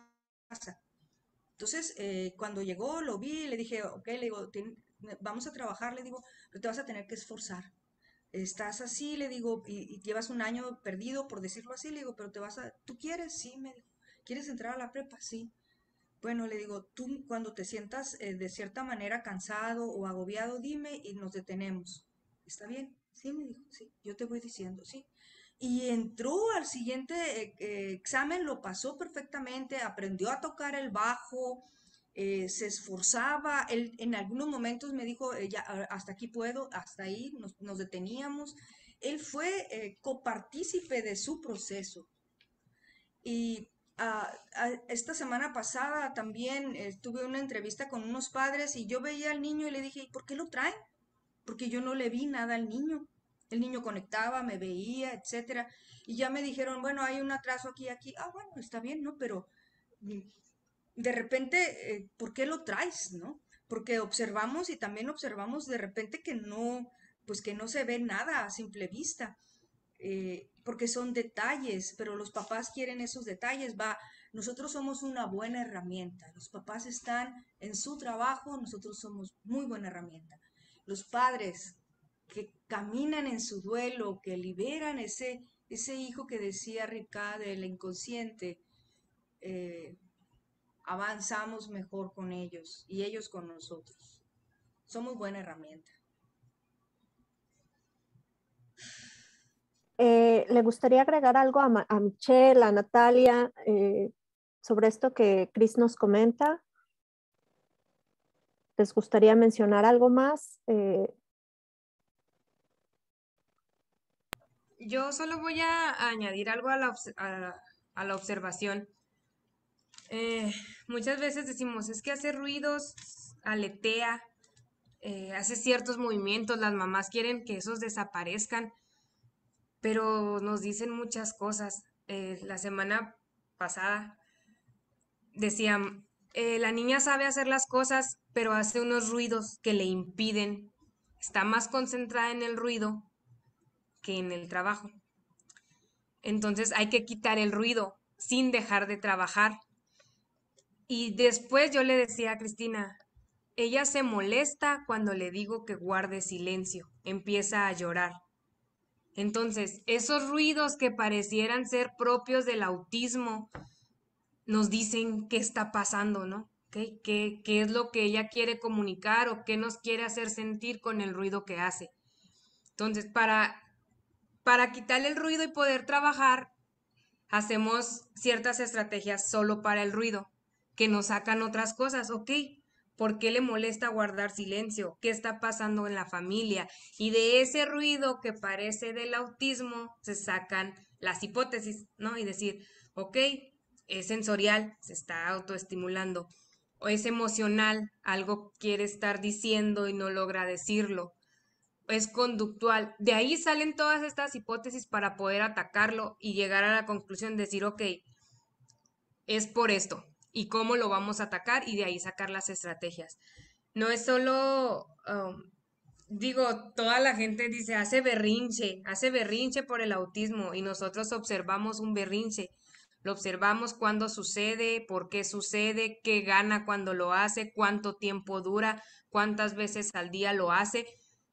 casa. Entonces, eh, cuando llegó, lo vi, le dije, ok, le digo, vamos a trabajar, le digo, pero te vas a tener que esforzar. Estás así, le digo, y, y llevas un año perdido, por decirlo así, le digo, pero te vas a, ¿tú quieres? Sí, me dijo, ¿quieres entrar a la prepa? Sí. Bueno, le digo, tú cuando te sientas eh, de cierta manera cansado o agobiado, dime y nos detenemos. ¿Está bien? Sí, me dijo, sí, yo te voy diciendo, sí. Y entró al siguiente eh, eh, examen, lo pasó perfectamente, aprendió a tocar el bajo, eh, se esforzaba. Él en algunos momentos me dijo, eh, ya, hasta aquí puedo, hasta ahí nos, nos deteníamos. Él fue eh, copartícipe de su proceso. Y ah, ah, esta semana pasada también eh, tuve una entrevista con unos padres y yo veía al niño y le dije, ¿y por qué lo traen? Porque yo no le vi nada al niño. El niño conectaba, me veía, etcétera. Y ya me dijeron, bueno, hay un atraso aquí, aquí. Ah, bueno, está bien, ¿no? Pero mm, de repente, eh, ¿por qué lo traes, no? Porque observamos y también observamos de repente que no, pues que no se ve nada a simple vista. Eh, porque son detalles, pero los papás quieren esos detalles. Va, nosotros somos una buena herramienta. Los papás están en su trabajo, nosotros somos muy buena herramienta. Los padres que caminan en su duelo, que liberan ese, ese hijo que decía Ricard del inconsciente, eh, avanzamos mejor con ellos y ellos con nosotros. Somos buena herramienta. Eh, ¿le gustaría agregar algo a, Ma a Michelle, a Natalia, eh, sobre esto que Cris nos comenta? ¿Les gustaría mencionar algo más? Eh, Yo solo voy a añadir algo a la, a, a la observación. Eh, muchas veces decimos, es que hace ruidos, aletea, eh, hace ciertos movimientos, las mamás quieren que esos desaparezcan, pero nos dicen muchas cosas. Eh, la semana pasada decían, eh, la niña sabe hacer las cosas, pero hace unos ruidos que le impiden. Está más concentrada en el ruido que en el trabajo. Entonces hay que quitar el ruido sin dejar de trabajar. Y después yo le decía a Cristina, ella se molesta cuando le digo que guarde silencio, empieza a llorar. Entonces, esos ruidos que parecieran ser propios del autismo nos dicen qué está pasando, ¿no? ¿Qué, qué, qué es lo que ella quiere comunicar o qué nos quiere hacer sentir con el ruido que hace? Entonces, para, para quitarle el ruido y poder trabajar, hacemos ciertas estrategias solo para el ruido, que nos sacan otras cosas, ¿ok? ¿Por qué le molesta guardar silencio? ¿Qué está pasando en la familia? Y de ese ruido que parece del autismo se sacan las hipótesis, ¿no? Y decir, ok, es sensorial, se está autoestimulando, o es emocional, algo quiere estar diciendo y no logra decirlo, es conductual. De ahí salen todas estas hipótesis para poder atacarlo y llegar a la conclusión de decir, ok, es por esto y cómo lo vamos a atacar y de ahí sacar las estrategias. No es solo, um, digo, toda la gente dice, hace berrinche, hace berrinche por el autismo y nosotros observamos un berrinche. Lo observamos cuando sucede, por qué sucede, qué gana cuando lo hace, cuánto tiempo dura, cuántas veces al día lo hace,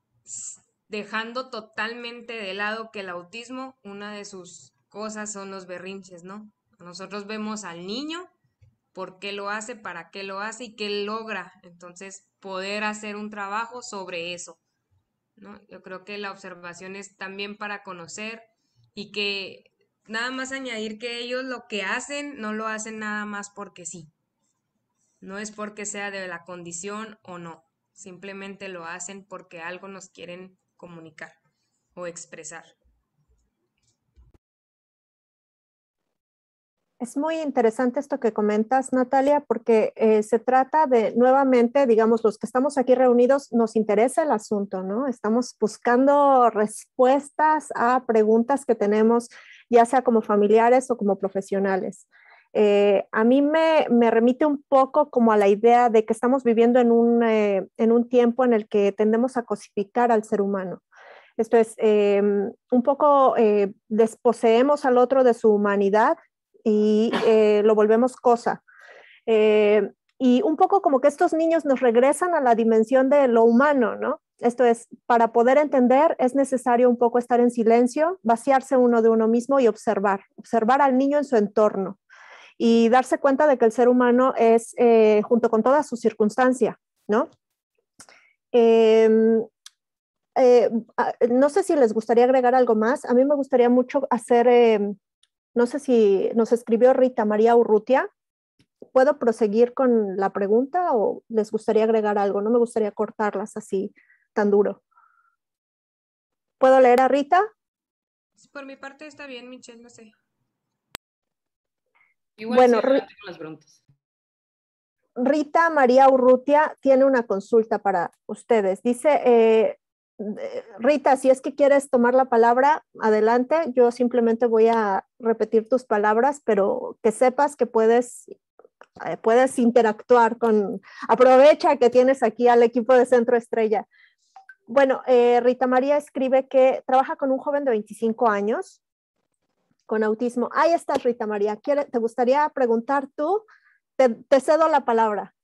dejando totalmente de lado que el autismo, una de sus cosas son los berrinches, ¿no? Nosotros vemos al niño, por qué lo hace, para qué lo hace y qué logra. Entonces, poder hacer un trabajo sobre eso, ¿no? Yo creo que la observación es también para conocer y que nada más añadir que ellos lo que hacen no lo hacen nada más porque sí. No es porque sea de la condición o no. Simplemente lo hacen porque algo nos quieren comunicar o expresar. Es muy interesante esto que comentas, Natalia, porque eh, se trata de, nuevamente, digamos, los que estamos aquí reunidos, nos interesa el asunto, ¿no? Estamos buscando respuestas a preguntas que tenemos, ya sea como familiares o como profesionales. Eh, a mí me, me remite un poco como a la idea de que estamos viviendo en un, eh, en un tiempo en el que tendemos a cosificar al ser humano. Esto es, eh, un poco eh, desposeemos al otro de su humanidad y eh, lo volvemos cosa. Eh, y un poco como que estos niños nos regresan a la dimensión de lo humano, ¿no? Esto es, para poder entender es necesario un poco estar en silencio, vaciarse uno de uno mismo y observar, observar al niño en su entorno y darse cuenta de que el ser humano es, eh, junto con toda su circunstancia, ¿no? Eh, eh, no sé si les gustaría agregar algo más. A mí me gustaría mucho hacer, eh, no sé si nos escribió Rita María Urrutia. ¿Puedo proseguir con la pregunta o les gustaría agregar algo? No me gustaría cortarlas así tan duro. ¿Puedo leer a Rita? Por mi parte está bien, Michelle, no sé. Igual sí, Bueno, adelante con las preguntas. Rita María Urrutia tiene una consulta para ustedes. Dice, eh, Rita, si es que quieres tomar la palabra, adelante. Yo simplemente voy a repetir tus palabras, pero que sepas que puedes, eh, puedes interactuar con, aprovecha que tienes aquí al equipo de Centro Estrella. Bueno, eh, Rita María escribe que trabaja con un joven de veinticinco años con autismo. Ahí estás, Rita María. ¿Quiere, ¿Te gustaría preguntar tú? Te, te cedo la palabra.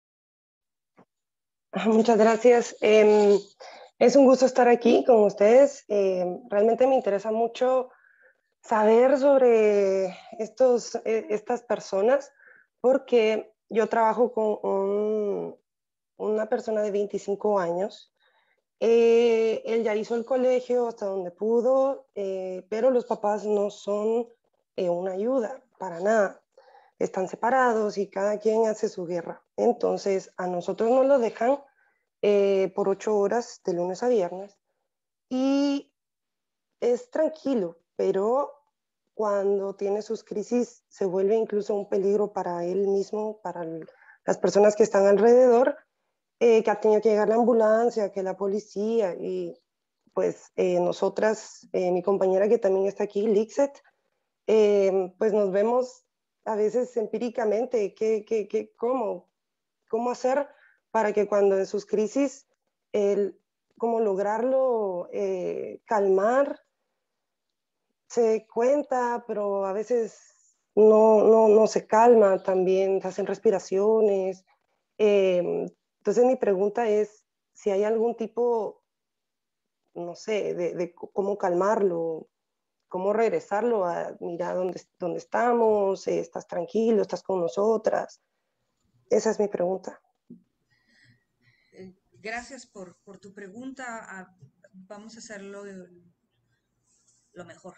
Muchas gracias. Eh, es un gusto estar aquí con ustedes. Eh, realmente me interesa mucho saber sobre estos, eh, estas personas porque yo trabajo con un, una persona de veinticinco años. Eh, él ya hizo el colegio hasta donde pudo, eh, pero los papás no son eh, una ayuda para nada. Están separados y cada quien hace su guerra. Entonces, a nosotros nos lo dejan eh, por ocho horas de lunes a viernes y es tranquilo, pero cuando tiene sus crisis se vuelve incluso un peligro para él mismo, para el, las personas que están alrededor, eh, que ha tenido que llegar la ambulancia, que la policía y pues eh, nosotras, eh, mi compañera que también está aquí, Lixet, eh, pues nos vemos a veces empíricamente qué, qué, qué, cómo, cómo hacer para que cuando en sus crisis, el, cómo lograrlo eh, calmar, se dé cuenta, pero a veces no, no, no se calma también, se hacen respiraciones. Eh, entonces mi pregunta es si hay algún tipo, no sé, de, de cómo calmarlo, cómo regresarlo a, mira, ¿dónde, dónde estamos? Eh, ¿Estás tranquilo? ¿Estás con nosotras? Esa es mi pregunta. Eh, gracias por, por, tu pregunta. Ah, vamos a hacerlo lo mejor.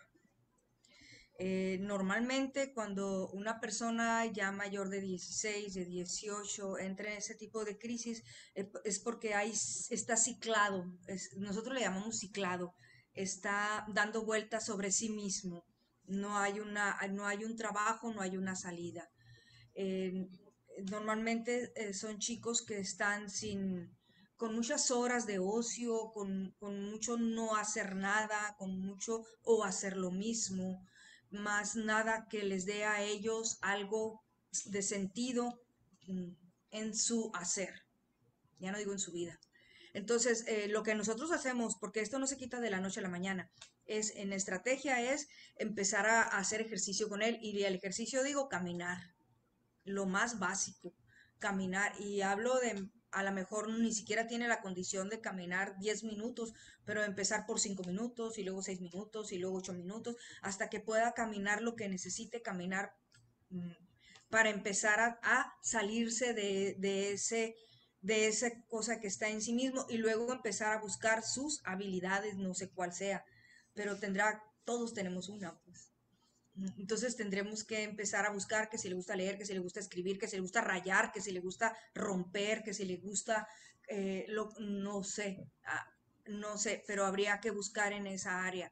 Eh, normalmente cuando una persona ya mayor de dieciséis, de dieciocho, entra en ese tipo de crisis, eh, es porque hay, está ciclado, es, nosotros le llamamos ciclado, está dando vueltas sobre sí mismo, no hay, una, no hay un trabajo, no hay una salida. Eh, normalmente eh, son chicos que están sin, con muchas horas de ocio, con, con mucho no hacer nada, con mucho o hacer lo mismo, más nada que les dé a ellos algo de sentido mm, en su hacer, ya no digo en su vida. Entonces, eh, lo que nosotros hacemos, porque esto no se quita de la noche a la mañana, es en estrategia es empezar a, a hacer ejercicio con él y el ejercicio digo caminar, lo más básico, caminar. Y hablo de, a lo mejor ni siquiera tiene la condición de caminar diez minutos, pero empezar por cinco minutos y luego seis minutos y luego ocho minutos, hasta que pueda caminar lo que necesite caminar mm, para empezar a, a salirse de, de, ese, de esa cosa que está en sí mismo y luego empezar a buscar sus habilidades, no sé cuál sea, pero tendrá, todos tenemos una, pues. Entonces tendremos que empezar a buscar que si le gusta leer, que si le gusta escribir, que si le gusta rayar, que si le gusta romper, que si le gusta, eh, lo, no sé, ah, no sé, pero habría que buscar en esa área.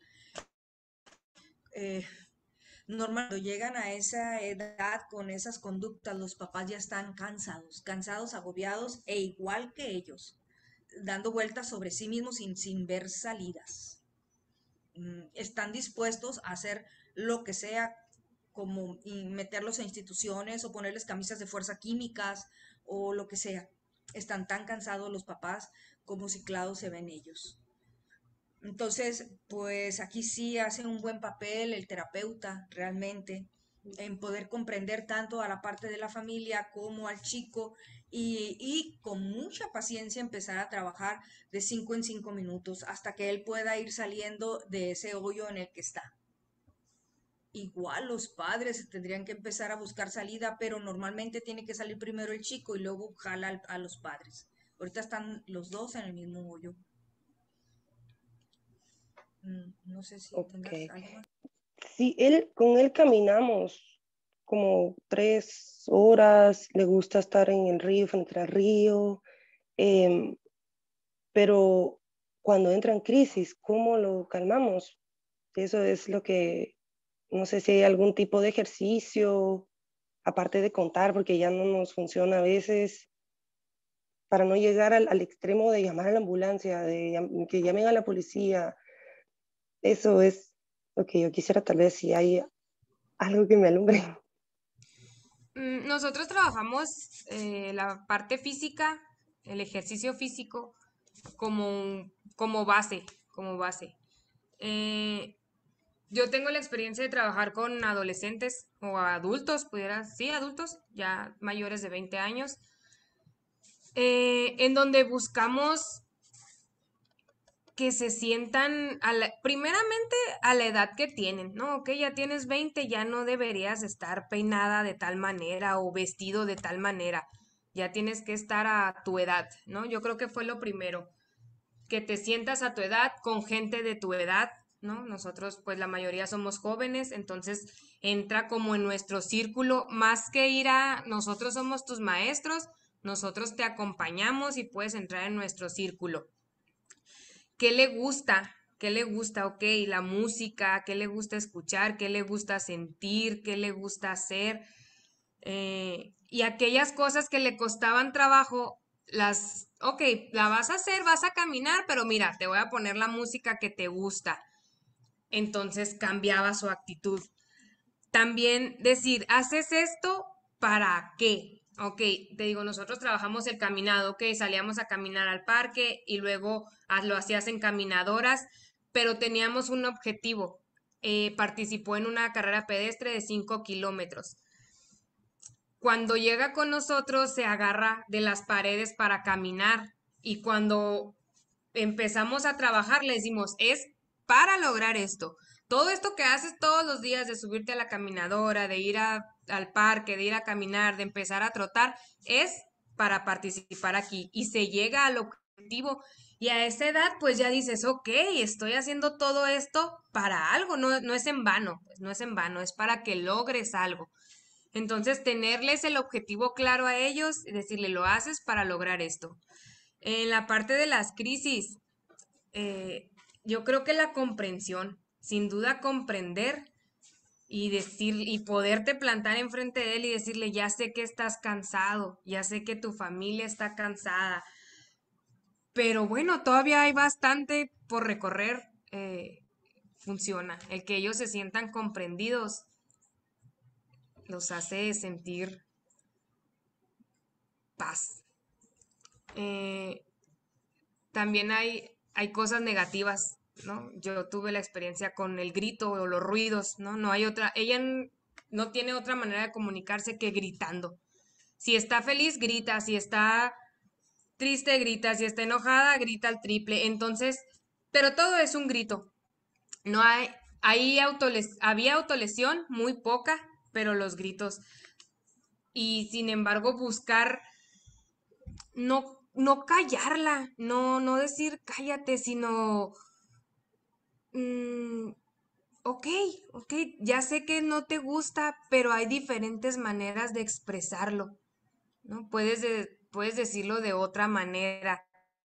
Eh, Normal, cuando llegan a esa edad con esas conductas, los papás ya están cansados, cansados, agobiados e igual que ellos, dando vueltas sobre sí mismos sin, sin ver salidas. Están dispuestos a hacer lo que sea, como meterlos a instituciones o ponerles camisas de fuerza químicas o lo que sea. Están tan cansados los papás como ciclados se ven ellos. Entonces, pues aquí sí hace un buen papel el terapeuta realmente en poder comprender tanto a la parte de la familia como al chico y, y con mucha paciencia empezar a trabajar de cinco en cinco minutos hasta que él pueda ir saliendo de ese hoyo en el que está. Igual los padres tendrían que empezar a buscar salida, pero normalmente tiene que salir primero el chico y luego jala al- a los padres. Ahorita están los dos en el mismo hoyo. Mm, No sé si Ok. tengas algo más. Sí, él, con él caminamos como tres horas, le gusta estar en el río, frente al río, em, pero cuando entra en crisis, ¿cómo lo calmamos? Eso es lo que, no sé si hay algún tipo de ejercicio, aparte de contar, porque ya no nos funciona a veces, para no llegar al, al extremo de llamar a la ambulancia, de llam- que llamen a la policía. Eso es lo que yo quisiera, tal vez si hay algo que me alumbre. Mm, Nosotros trabajamos eh, la parte física, el ejercicio físico, como, un- como base, como base. Eh, yo tengo la experiencia de trabajar con adolescentes o adultos, pudiera, sí, adultos, ya mayores de veinte años, eh, en donde buscamos que se sientan, a la- primeramente a la edad que tienen, ¿no? Ok, ya tienes veinte, ya no deberías estar peinada de tal manera o vestido de tal manera, ya tienes que estar a tu edad, ¿no? Yo creo que fue lo primero, que te sientas a tu edad con gente de tu edad, ¿no? Nosotros, pues la mayoría somos jóvenes, entonces entra como en nuestro círculo, más que ir a, nosotros somos tus maestros, nosotros te acompañamos y puedes entrar en nuestro círculo. ¿Qué le gusta? ¿Qué le gusta? Ok, la música, ¿qué le gusta escuchar? ¿Qué le gusta sentir? ¿Qué le gusta hacer? Eh, y aquellas cosas que le costaban trabajo, las, ok, la vas a hacer, vas a caminar, pero mira, te voy a poner la música que te gusta. Entonces cambiaba su actitud. También decir, ¿haces esto para qué? Ok, te digo, nosotros trabajamos el caminado, ok, salíamos a caminar al parque y luego ah, lo hacías en caminadoras, pero teníamos un objetivo. Eh, participó en una carrera pedestre de cinco kilómetros. Cuando llega con nosotros se agarra de las paredes para caminar y cuando empezamos a trabajar le decimos, es para lograr esto. Todo esto que haces todos los días de subirte a la caminadora, de ir a- al parque, de ir a caminar, de empezar a trotar, es para participar aquí y se llega al objetivo. Y a esa edad, pues ya dices, ok, estoy haciendo todo esto para algo, no, no es en vano, pues no es en vano, es para que logres algo. Entonces, tenerles el objetivo claro a ellos y decirle, lo haces para lograr esto. En la parte de las crisis, eh, yo creo que la comprensión, sin duda comprender y decir y poderte plantar enfrente de él y decirle, ya sé que estás cansado, ya sé que tu familia está cansada, pero bueno, todavía hay bastante por recorrer. eh, funciona. El que ellos se sientan comprendidos los hace sentir paz. Eh, También hay, hay cosas negativas, ¿no? Yo tuve la experiencia con el grito o los ruidos, ¿no? No hay otra, ella n- no tiene otra manera de comunicarse que gritando. Si está feliz, grita, si está triste, grita, si está enojada, grita al triple. Entonces, pero todo es un grito. No hay, hay autoles, había autolesión, muy poca, pero los gritos. Y sin embargo, buscar no, no callarla, no, no decir cállate, sino mm, ok, ok, ya sé que no te gusta, pero hay diferentes maneras de expresarlo, ¿no? Puedes, de- puedes decirlo de otra manera.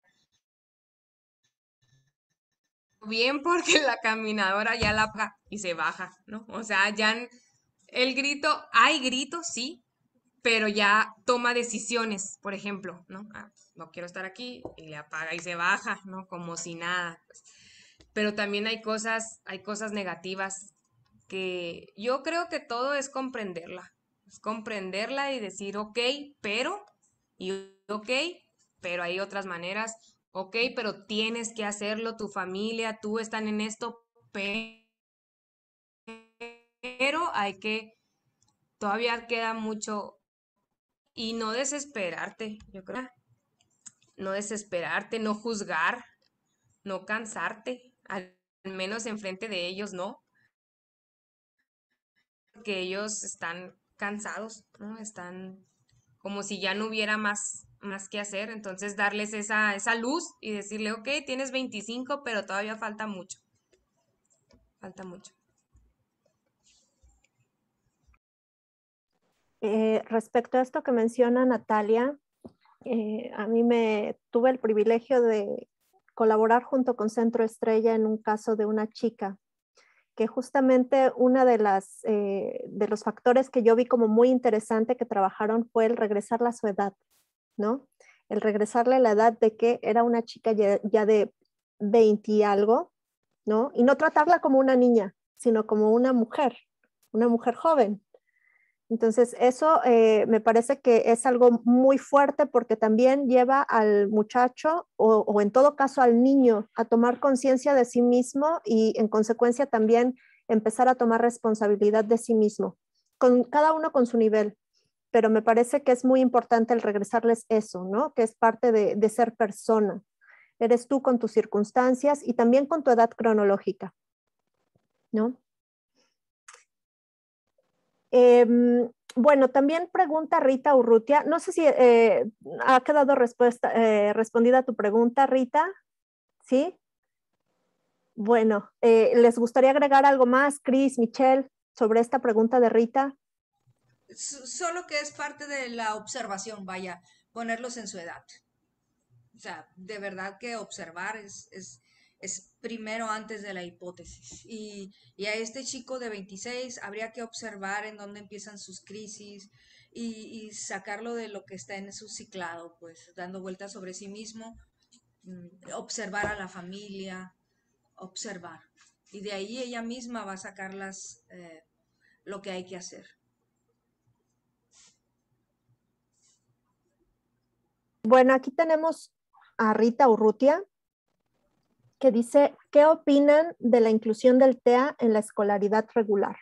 Bien porque la caminadora ya la apaga y se baja, ¿no? O sea, ya n- el grito, hay gritos, sí, pero ya toma decisiones, por ejemplo, ¿no? Ah, no quiero estar aquí y le apaga y se baja, ¿no? Como si nada. Pues. Pero también hay cosas, hay cosas negativas que yo creo que todo es comprenderla, es comprenderla y decir, ok, pero, y ok, pero hay otras maneras, ok, pero tienes que hacerlo, tu familia, tú están en esto, pero hay que todavía queda mucho y no desesperarte, yo creo. No desesperarte, no juzgar, no cansarte, al menos enfrente de ellos, ¿no? Porque ellos están cansados, ¿no? Están como si ya no hubiera más, más que hacer. Entonces darles esa, esa luz y decirle, ok, tienes veinticinco, pero todavía falta mucho. Falta mucho. Eh, respecto a esto que menciona Natalia, eh, a mí me tuve el privilegio de colaborar junto con Centro Estrella en un caso de una chica que justamente una de las eh, de los factores que yo vi como muy interesante que trabajaron fue el regresarla a su edad, ¿no? El regresarle a la edad de que era una chica ya, ya de veinte y algo, ¿no? Y no tratarla como una niña, sino como una mujer, una mujer joven. Entonces, eso eh, me parece que es algo muy fuerte porque también lleva al muchacho o, o en todo caso al niño a tomar conciencia de sí mismo y en consecuencia también empezar a tomar responsabilidad de sí mismo, con cada uno con su nivel. Pero me parece que es muy importante el regresarles eso, ¿no? Que es parte de, de ser persona. Eres tú con tus circunstancias y también con tu edad cronológica, ¿no? Eh, bueno, también pregunta Rita Urrutia. No sé si eh, ha quedado respuesta, eh, respondida tu pregunta, Rita. ¿Sí? Bueno, eh, ¿les gustaría agregar algo más, Cris, Michelle, sobre esta pregunta de Rita? Solo que es parte de la observación, vaya, ponerlos en su edad. O sea, de verdad que observar es, es, es primero antes de la hipótesis. Y, y a este chico de veintiséis habría que observar en dónde empiezan sus crisis y, y sacarlo de lo que está en su ciclado, pues dando vueltas sobre sí mismo, observar a la familia, observar. Y de ahí ella misma va a sacar las, eh, lo que hay que hacer. Bueno, aquí tenemos a Rita Urrutia, que dice, ¿qué opinan de la inclusión del T E A en la escolaridad regular?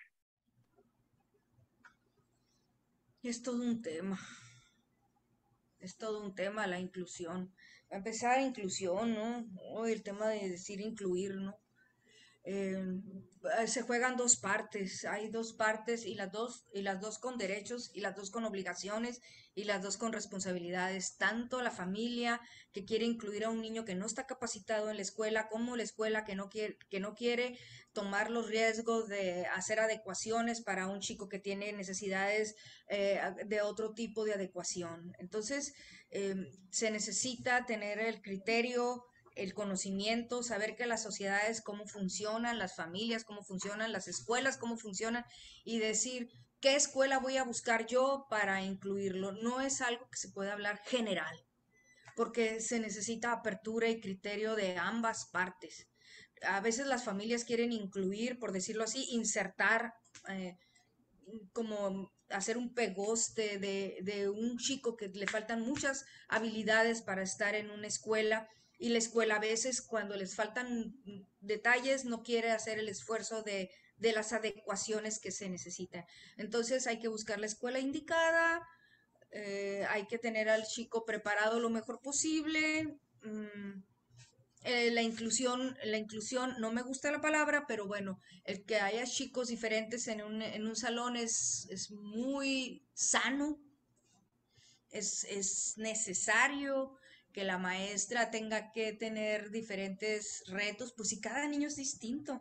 Es todo un tema. Es todo un tema la inclusión. Va a empezar inclusión, ¿no? Oh, el tema de decir incluir, ¿no? Eh, se juegan dos partes, hay dos partes y las dos, y las dos con derechos y las dos con obligaciones y las dos con responsabilidades, tanto la familia que quiere incluir a un niño que no está capacitado en la escuela como la escuela que no quiere, que no quiere tomar los riesgos de hacer adecuaciones para un chico que tiene necesidades eh, de otro tipo de adecuación. Entonces, eh, se necesita tener el criterio, el conocimiento, saber que las sociedades, cómo funcionan, las familias, cómo funcionan, las escuelas, cómo funcionan, y decir, ¿qué escuela voy a buscar yo para incluirlo? No es algo que se pueda hablar general, porque se necesita apertura y criterio de ambas partes. A veces las familias quieren incluir, por decirlo así, insertar, eh, como hacer un pegoste de, de un chico que le faltan muchas habilidades para estar en una escuela, y la escuela a veces cuando les faltan detalles no quiere hacer el esfuerzo de, de las adecuaciones que se necesitan. Entonces hay que buscar la escuela indicada, eh, hay que tener al chico preparado lo mejor posible. Mmm, eh, la inclusión, la inclusión, no me gusta la palabra, pero bueno, el que haya chicos diferentes en un, en un salón es, es muy sano, es, es necesario que la maestra tenga que tener diferentes retos, pues si cada niño es distinto,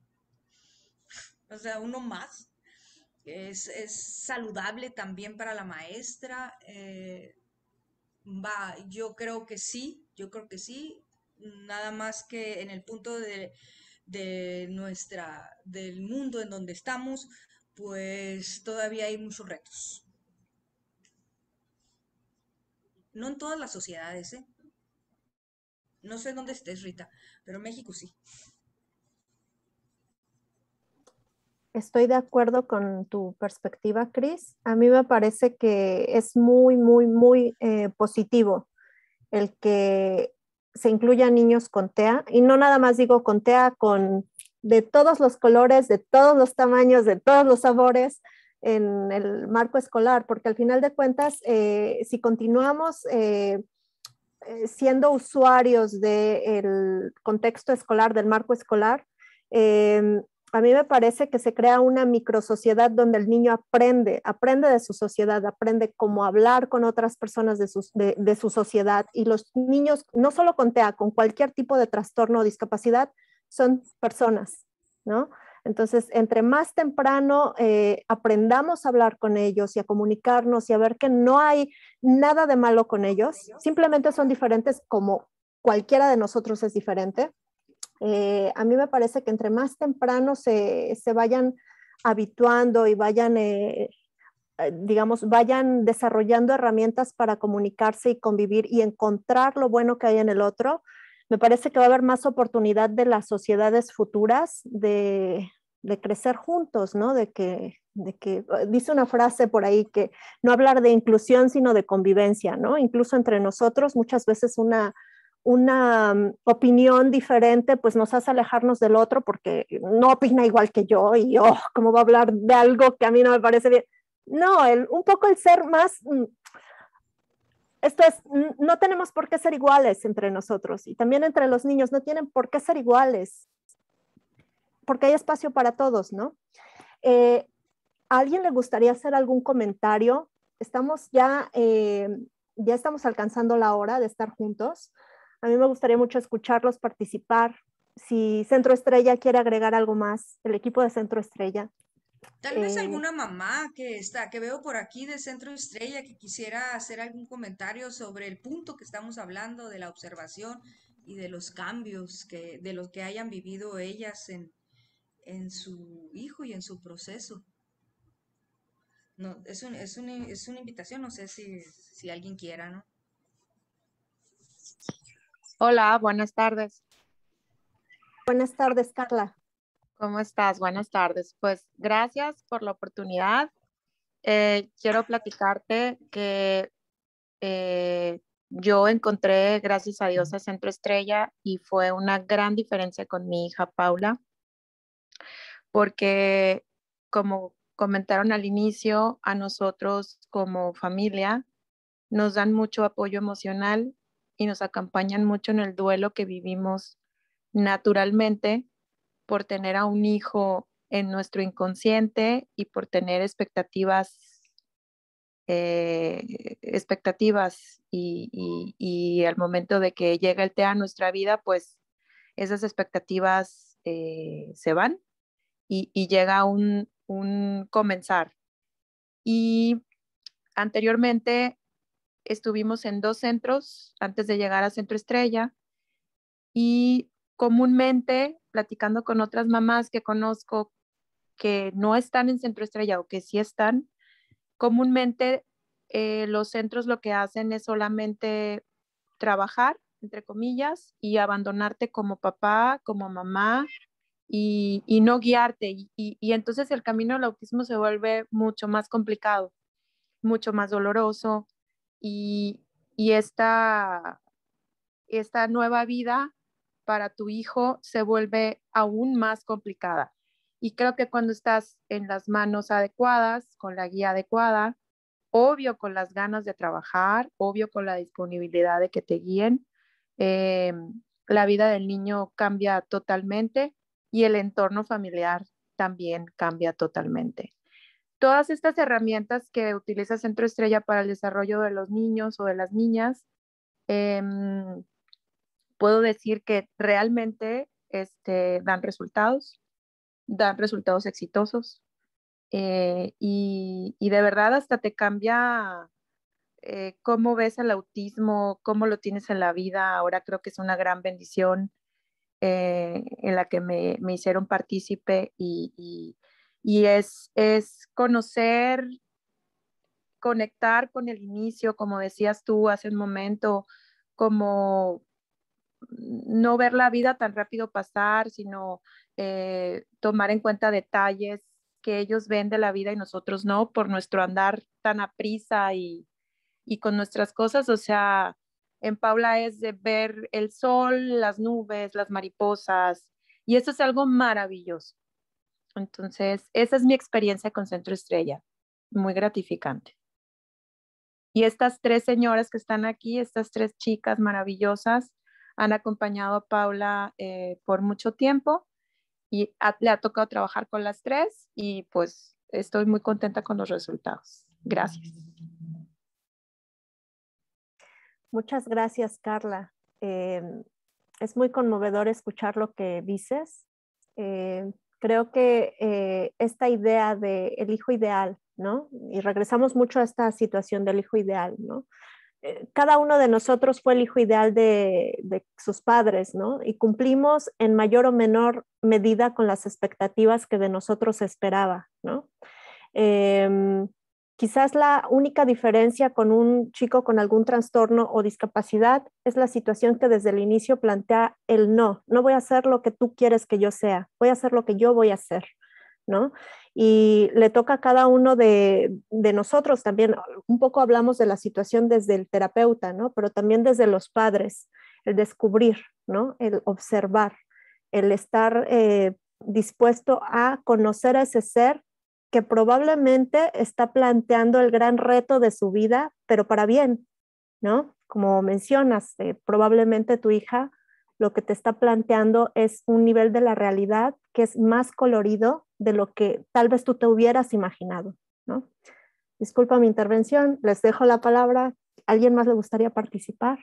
o sea, uno más. Es, es saludable también para la maestra. Eh, va, yo creo que sí, yo creo que sí. Nada más que en el punto de, de nuestra, del mundo en donde estamos, pues todavía hay muchos retos. No en todas las sociedades, ¿eh? No sé dónde estés, Rita, pero en México sí. Estoy de acuerdo con tu perspectiva, Cris. A mí me parece que es muy, muy, muy eh, positivo el que se incluyan niños con T E A, y no nada más digo con T E A, con de todos los colores, de todos los tamaños, de todos los sabores, en el marco escolar, porque al final de cuentas, eh, si continuamos eh, siendo usuarios del contexto escolar, del marco escolar, eh, a mí me parece que se crea una microsociedad donde el niño aprende, aprende de su sociedad, aprende cómo hablar con otras personas de su, de, de su sociedad. Y los niños, no solo con T E A, con cualquier tipo de trastorno o discapacidad, son personas, ¿no? Entonces, entre más temprano eh, aprendamos a hablar con ellos y a comunicarnos y a ver que no hay nada de malo con ellos, simplemente son diferentes como cualquiera de nosotros es diferente. Eh, a mí me parece que entre más temprano se, se vayan habituando y vayan, eh, digamos, vayan desarrollando herramientas para comunicarse y convivir y encontrar lo bueno que hay en el otro, me parece que va a haber más oportunidad de las sociedades futuras de, de crecer juntos, ¿no? De que, de que, dice una frase por ahí que no hablar de inclusión, sino de convivencia, ¿no? Incluso entre nosotros muchas veces una, una um, opinión diferente pues nos hace alejarnos del otro porque no opina igual que yo y, oh, ¿cómo va a hablar de algo que a mí no me parece bien? No, el, un poco el ser más... Esto es, no tenemos por qué ser iguales entre nosotros y también entre los niños no tienen por qué ser iguales porque hay espacio para todos, ¿no? Eh, ¿A alguien le gustaría hacer algún comentario? Estamos ya, eh, ya estamos alcanzando la hora de estar juntos. A mí me gustaría mucho escucharlos participar. Si Centro Estrella quiere agregar algo más, el equipo de Centro Estrella. Tal vez alguna mamá que está, que veo por aquí de Centro Estrella que quisiera hacer algún comentario sobre el punto que estamos hablando de la observación y de los cambios que, de los que hayan vivido ellas en, en su hijo y en su proceso. No, es, un, es, un, es una invitación, no sé si, si alguien quiera, ¿no? Hola, buenas tardes. Buenas tardes, Carla. ¿Cómo estás? Buenas tardes. Pues gracias por la oportunidad. Eh, quiero platicarte que eh, yo encontré, gracias a Dios, a Centro Estrella y fue una gran diferencia con mi hija Paula, porque como comentaron al inicio, a nosotros como familia nos dan mucho apoyo emocional y nos acompañan mucho en el duelo que vivimos naturalmente por tener a un hijo en nuestro inconsciente y por tener expectativas, eh, expectativas y, y, y al momento de que llega el T E A a nuestra vida, pues esas expectativas eh, se van y, y llega un, un comenzar. Y anteriormente estuvimos en dos centros antes de llegar a Centro Estrella y comúnmente platicando con otras mamás que conozco que no están en Centro Estrella o que sí están, comúnmente eh, los centros lo que hacen es solamente trabajar, entre comillas, y abandonarte como papá, como mamá y, y no guiarte. Y, y, y entonces el camino del autismo se vuelve mucho más complicado, mucho más doloroso y, y esta, esta nueva vida para tu hijo se vuelve aún más complicada. Y creo que cuando estás en las manos adecuadas, con la guía adecuada, obvio con las ganas de trabajar, obvio con la disponibilidad de que te guíen, eh, la vida del niño cambia totalmente y el entorno familiar también cambia totalmente. Todas estas herramientas que utiliza Centro Estrella para el desarrollo de los niños o de las niñas, eh, puedo decir que realmente este, dan resultados, dan resultados exitosos eh, y, y, de verdad hasta te cambia eh, cómo ves el autismo, cómo lo tienes en la vida. Ahora creo que es una gran bendición eh, en la que me, me hicieron partícipe y, y, y es, es conocer, conectar con el inicio, como decías tú hace un momento, como no ver la vida tan rápido pasar, sino eh, tomar en cuenta detalles que ellos ven de la vida y nosotros no, por nuestro andar tan aprisa y, y con nuestras cosas. O sea, en Paula es de ver el sol, las nubes, las mariposas, y eso es algo maravilloso. Entonces, esa es mi experiencia con Centro Estrella. muy gratificante. Y estas tres señoras que están aquí, estas tres chicas maravillosas, han acompañado a Paula eh, por mucho tiempo y a, le ha tocado trabajar con las tres y pues estoy muy contenta con los resultados. Gracias. Muchas gracias, Carla. Eh, es muy conmovedor escuchar lo que dices. Eh, creo que eh, esta idea de el hijo ideal, ¿no? Y regresamos mucho a esta situación del hijo ideal, ¿no? Eh, cada uno de nosotros fue el hijo ideal de, de sus padres, ¿no? Y cumplimos en mayor o menor medida con las expectativas que de nosotros se esperaba, ¿no? Eh, quizás la única diferencia con un chico con algún trastorno o discapacidad es la situación que desde el inicio plantea el no, no voy a hacer lo que tú quieres que yo sea, voy a hacer lo que yo voy a hacer, ¿no? Y le toca a cada uno de, de nosotros también, un poco hablamos de la situación desde el terapeuta, ¿no? Pero también desde los padres, el descubrir, ¿no? El observar, el estar eh, dispuesto a conocer a ese ser que probablemente está planteando el gran reto de su vida, pero para bien, ¿no? Como mencionas, eh, probablemente tu hija lo que te está planteando es un nivel de la realidad que es más colorido de lo que tal vez tú te hubieras imaginado, ¿no? Disculpa mi intervención, les dejo la palabra. ¿Alguien más le gustaría participar?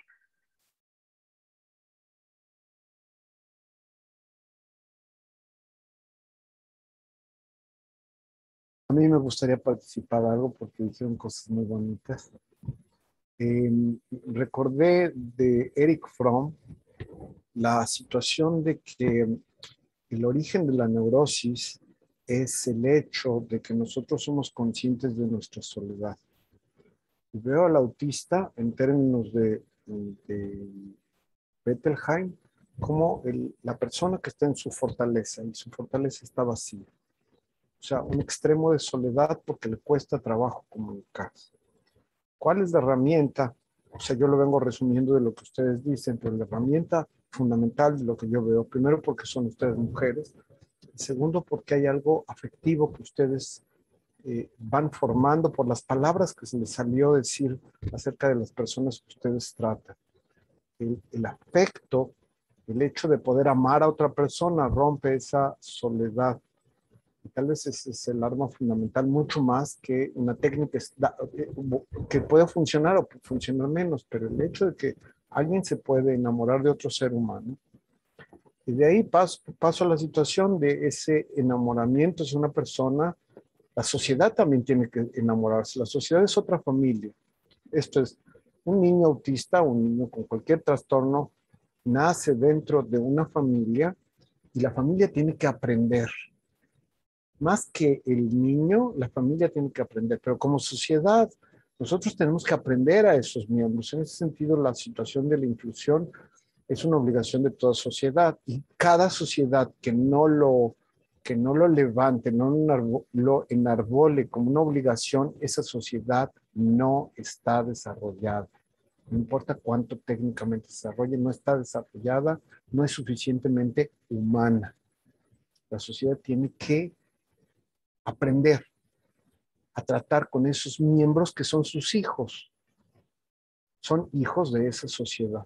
A mí me gustaría participar algo porque dijeron cosas muy bonitas. Eh, recordé de Eric Fromm la situación de que el origen de la neurosis es el hecho de que nosotros somos conscientes de nuestra soledad. Y veo al autista en términos de, de Bettelheim como el, la persona que está en su fortaleza y su fortaleza está vacía. O sea, un extremo de soledad porque le cuesta trabajo comunicarse. ¿Cuál es la herramienta? O sea, yo lo vengo resumiendo de lo que ustedes dicen, pero la herramienta fundamental de lo que yo veo, primero porque son ustedes mujeres, segundo porque hay algo afectivo que ustedes eh, van formando por las palabras que se les salió decir acerca de las personas que ustedes tratan. El, el afecto, el hecho de poder amar a otra persona rompe esa soledad. Y tal vez ese es el arma fundamental, mucho más que una técnica que puede funcionar o funcionar menos, pero el hecho de que alguien se puede enamorar de otro ser humano. Y de ahí paso, paso a la situación de ese enamoramiento. Es una persona, la sociedad también tiene que enamorarse. La sociedad es otra familia. Esto es, un niño autista, un niño con cualquier trastorno, nace dentro de una familia y la familia tiene que aprender. Más que el niño, la familia tiene que aprender, pero como sociedad, nosotros tenemos que aprender a esos miembros. En ese sentido, la situación de la inclusión es una obligación de toda sociedad y cada sociedad que no lo, que no lo levante, no lo enarbole como una obligación, esa sociedad no está desarrollada. No importa cuánto técnicamente se desarrolle, no está desarrollada, no es suficientemente humana. La sociedad tiene que aprender a tratar con esos miembros que son sus hijos. Son hijos de esa sociedad.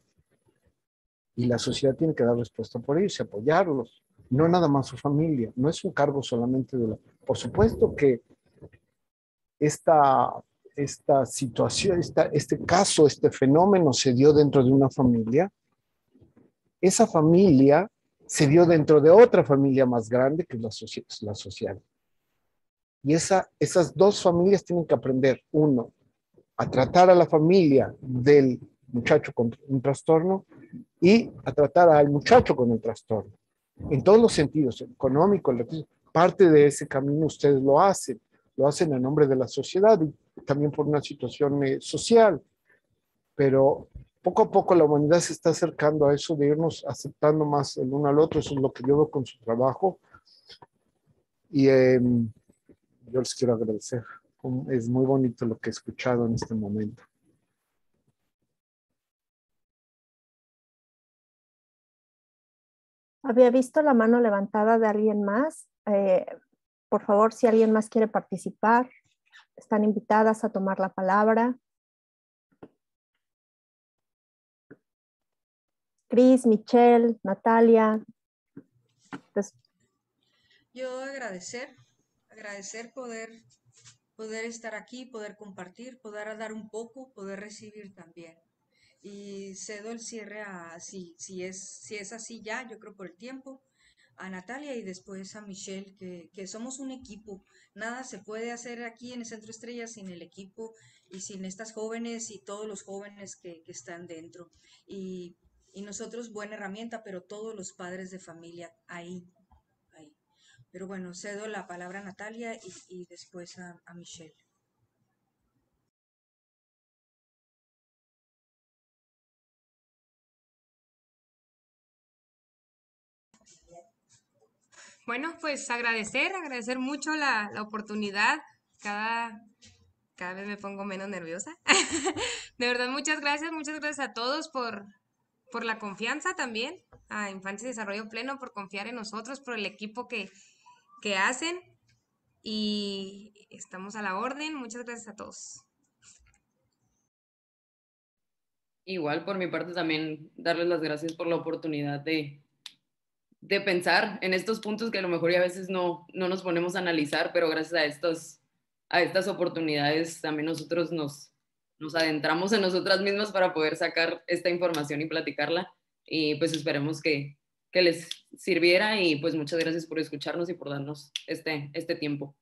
Y la sociedad tiene que dar respuesta por ellos y apoyarlos. No nada más su familia. No es un cargo solamente de la... Por supuesto que esta, esta situación, esta, este caso, este fenómeno se dio dentro de una familia. Esa familia se dio dentro de otra familia más grande que es la, soci la social. Y esa, esas dos familias tienen que aprender, uno, a tratar a la familia del muchacho con un trastorno y a tratar al muchacho con el trastorno. En todos los sentidos, económico, parte de ese camino ustedes lo hacen, lo hacen en nombre de la sociedad y también por una situación eh, social. Pero poco a poco la humanidad se está acercando a eso de irnos aceptando más el uno al otro. Eso es lo que yo veo con su trabajo. Y eh, yo les quiero agradecer. Es muy bonito lo que he escuchado en este momento. Había visto la mano levantada de alguien más. Eh, por favor, si alguien más quiere participar. están invitadas a tomar la palabra. Cris, Michelle, Natalia. Entonces, yo agradecer, agradecer poder, poder estar aquí, poder compartir, poder dar un poco, poder recibir también. Y cedo el cierre a, si, si, es, si es así ya, yo creo por el tiempo, a Natalia y después a Michelle, que, que somos un equipo. Nada se puede hacer aquí en el Centro Estrella sin el equipo y sin estas jóvenes y todos los jóvenes que, que están dentro. Y, y nosotros, buena herramienta, pero todos los padres de familia ahí, ahí. Pero bueno, cedo la palabra a Natalia y, y después a, a Michelle. Bueno, pues agradecer, agradecer mucho la, la oportunidad. Cada, cada vez me pongo menos nerviosa. De verdad, muchas gracias, muchas gracias a todos por, por la confianza también, a Infancia y Desarrollo Pleno, por confiar en nosotros, por el equipo que, que hacen. Y estamos a la orden. Muchas gracias a todos. Igual por mi parte también darles las gracias por la oportunidad de, de pensar en estos puntos que a lo mejor ya a veces no, no nos ponemos a analizar, pero gracias a, estos, a estas oportunidades también nosotros nos, nos adentramos en nosotras mismas para poder sacar esta información y platicarla, y pues esperemos que, que les sirviera, y pues muchas gracias por escucharnos y por darnos este, este tiempo.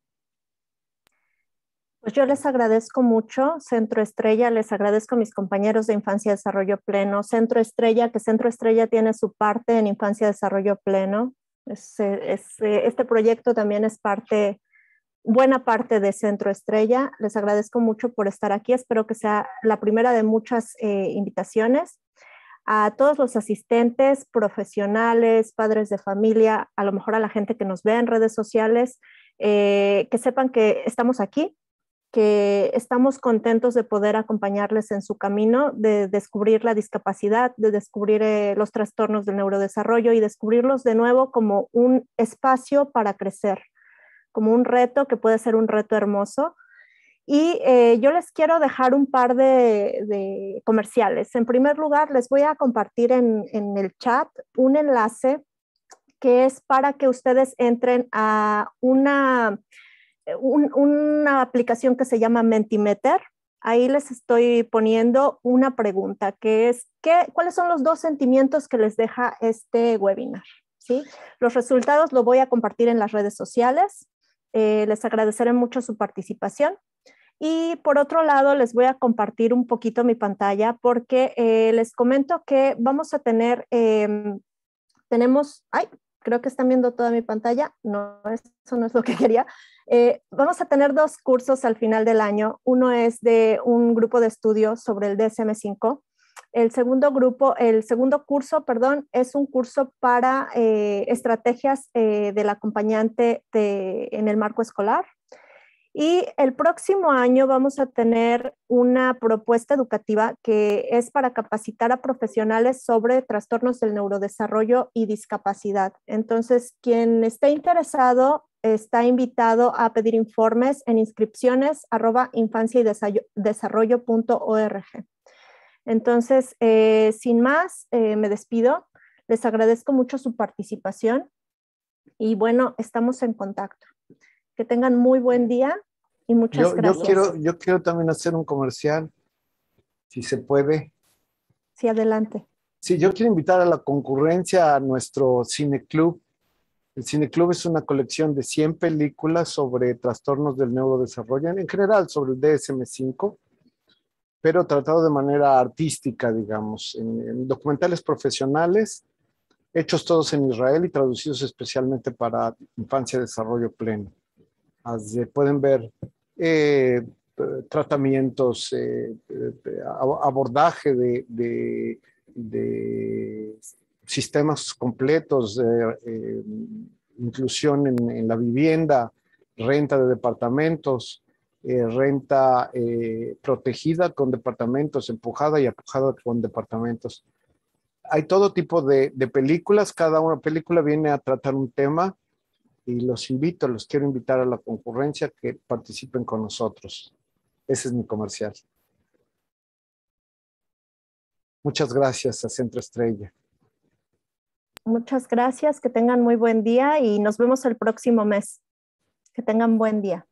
Pues yo les agradezco mucho, Centro Estrella, les agradezco a mis compañeros de Infancia y Desarrollo Pleno, Centro Estrella, que Centro Estrella tiene su parte en Infancia y Desarrollo Pleno. Es, es, este proyecto también es parte, buena parte de Centro Estrella. Les agradezco mucho por estar aquí, espero que sea la primera de muchas eh, invitaciones. A todos los asistentes, profesionales, padres de familia, a lo mejor a la gente que nos ve en redes sociales, eh, que sepan que estamos aquí, que estamos contentos de poder acompañarles en su camino, de descubrir la discapacidad, de descubrir eh, los trastornos del neurodesarrollo y descubrirlos de nuevo como un espacio para crecer, como un reto que puede ser un reto hermoso. Y eh, yo les quiero dejar un par de, de comerciales. En primer lugar, les voy a compartir en, en el chat un enlace que es para que ustedes entren a una... Un, una aplicación que se llama Mentimeter. Ahí les estoy poniendo una pregunta que es, ¿qué, ¿cuáles son los dos sentimientos que les deja este webinar? ¿Sí? Los resultados los voy a compartir en las redes sociales. Eh, les agradeceré mucho su participación. Y por otro lado, les voy a compartir un poquito mi pantalla porque eh, les comento que vamos a tener, eh, tenemos, ay, creo que están viendo toda mi pantalla. No, eso no es lo que quería. Eh, vamos a tener dos cursos al final del año. Uno es de un grupo de estudio sobre el D S M cinco. El segundo grupo, el segundo curso, perdón, es un curso para eh, estrategias eh, del acompañante de, en el marco escolar. Y el próximo año vamos a tener una propuesta educativa que es para capacitar a profesionales sobre trastornos del neurodesarrollo y discapacidad. Entonces, quien esté interesado está invitado a pedir informes en inscripciones arroba infancia y desarrollo punto org. Entonces, eh, sin más, eh, me despido. Les agradezco mucho su participación y bueno, estamos en contacto. Que tengan muy buen día y muchas yo, gracias. Yo quiero, yo quiero también hacer un comercial, si se puede. Sí, adelante. Sí, yo quiero invitar a la concurrencia a nuestro cineclub. El cineclub es una colección de cien películas sobre trastornos del neurodesarrollo, en general sobre el D S M cinco, pero tratado de manera artística, digamos, en, en documentales profesionales, hechos todos en Israel y traducidos especialmente para Infancia y Desarrollo Pleno. Así, pueden ver eh, tratamientos, eh, abordaje de, de, de sistemas completos, de eh, inclusión en, en la vivienda, renta de departamentos, eh, renta eh, protegida con departamentos, empujada y empujada con departamentos. Hay todo tipo de, de películas, cada una película viene a tratar un tema y los invito, los quiero invitar a la concurrencia que participen con nosotros. Ese es mi comercial. Muchas gracias a Centro Estrella. Muchas gracias, que tengan muy buen día y nos vemos el próximo mes. Que tengan buen día.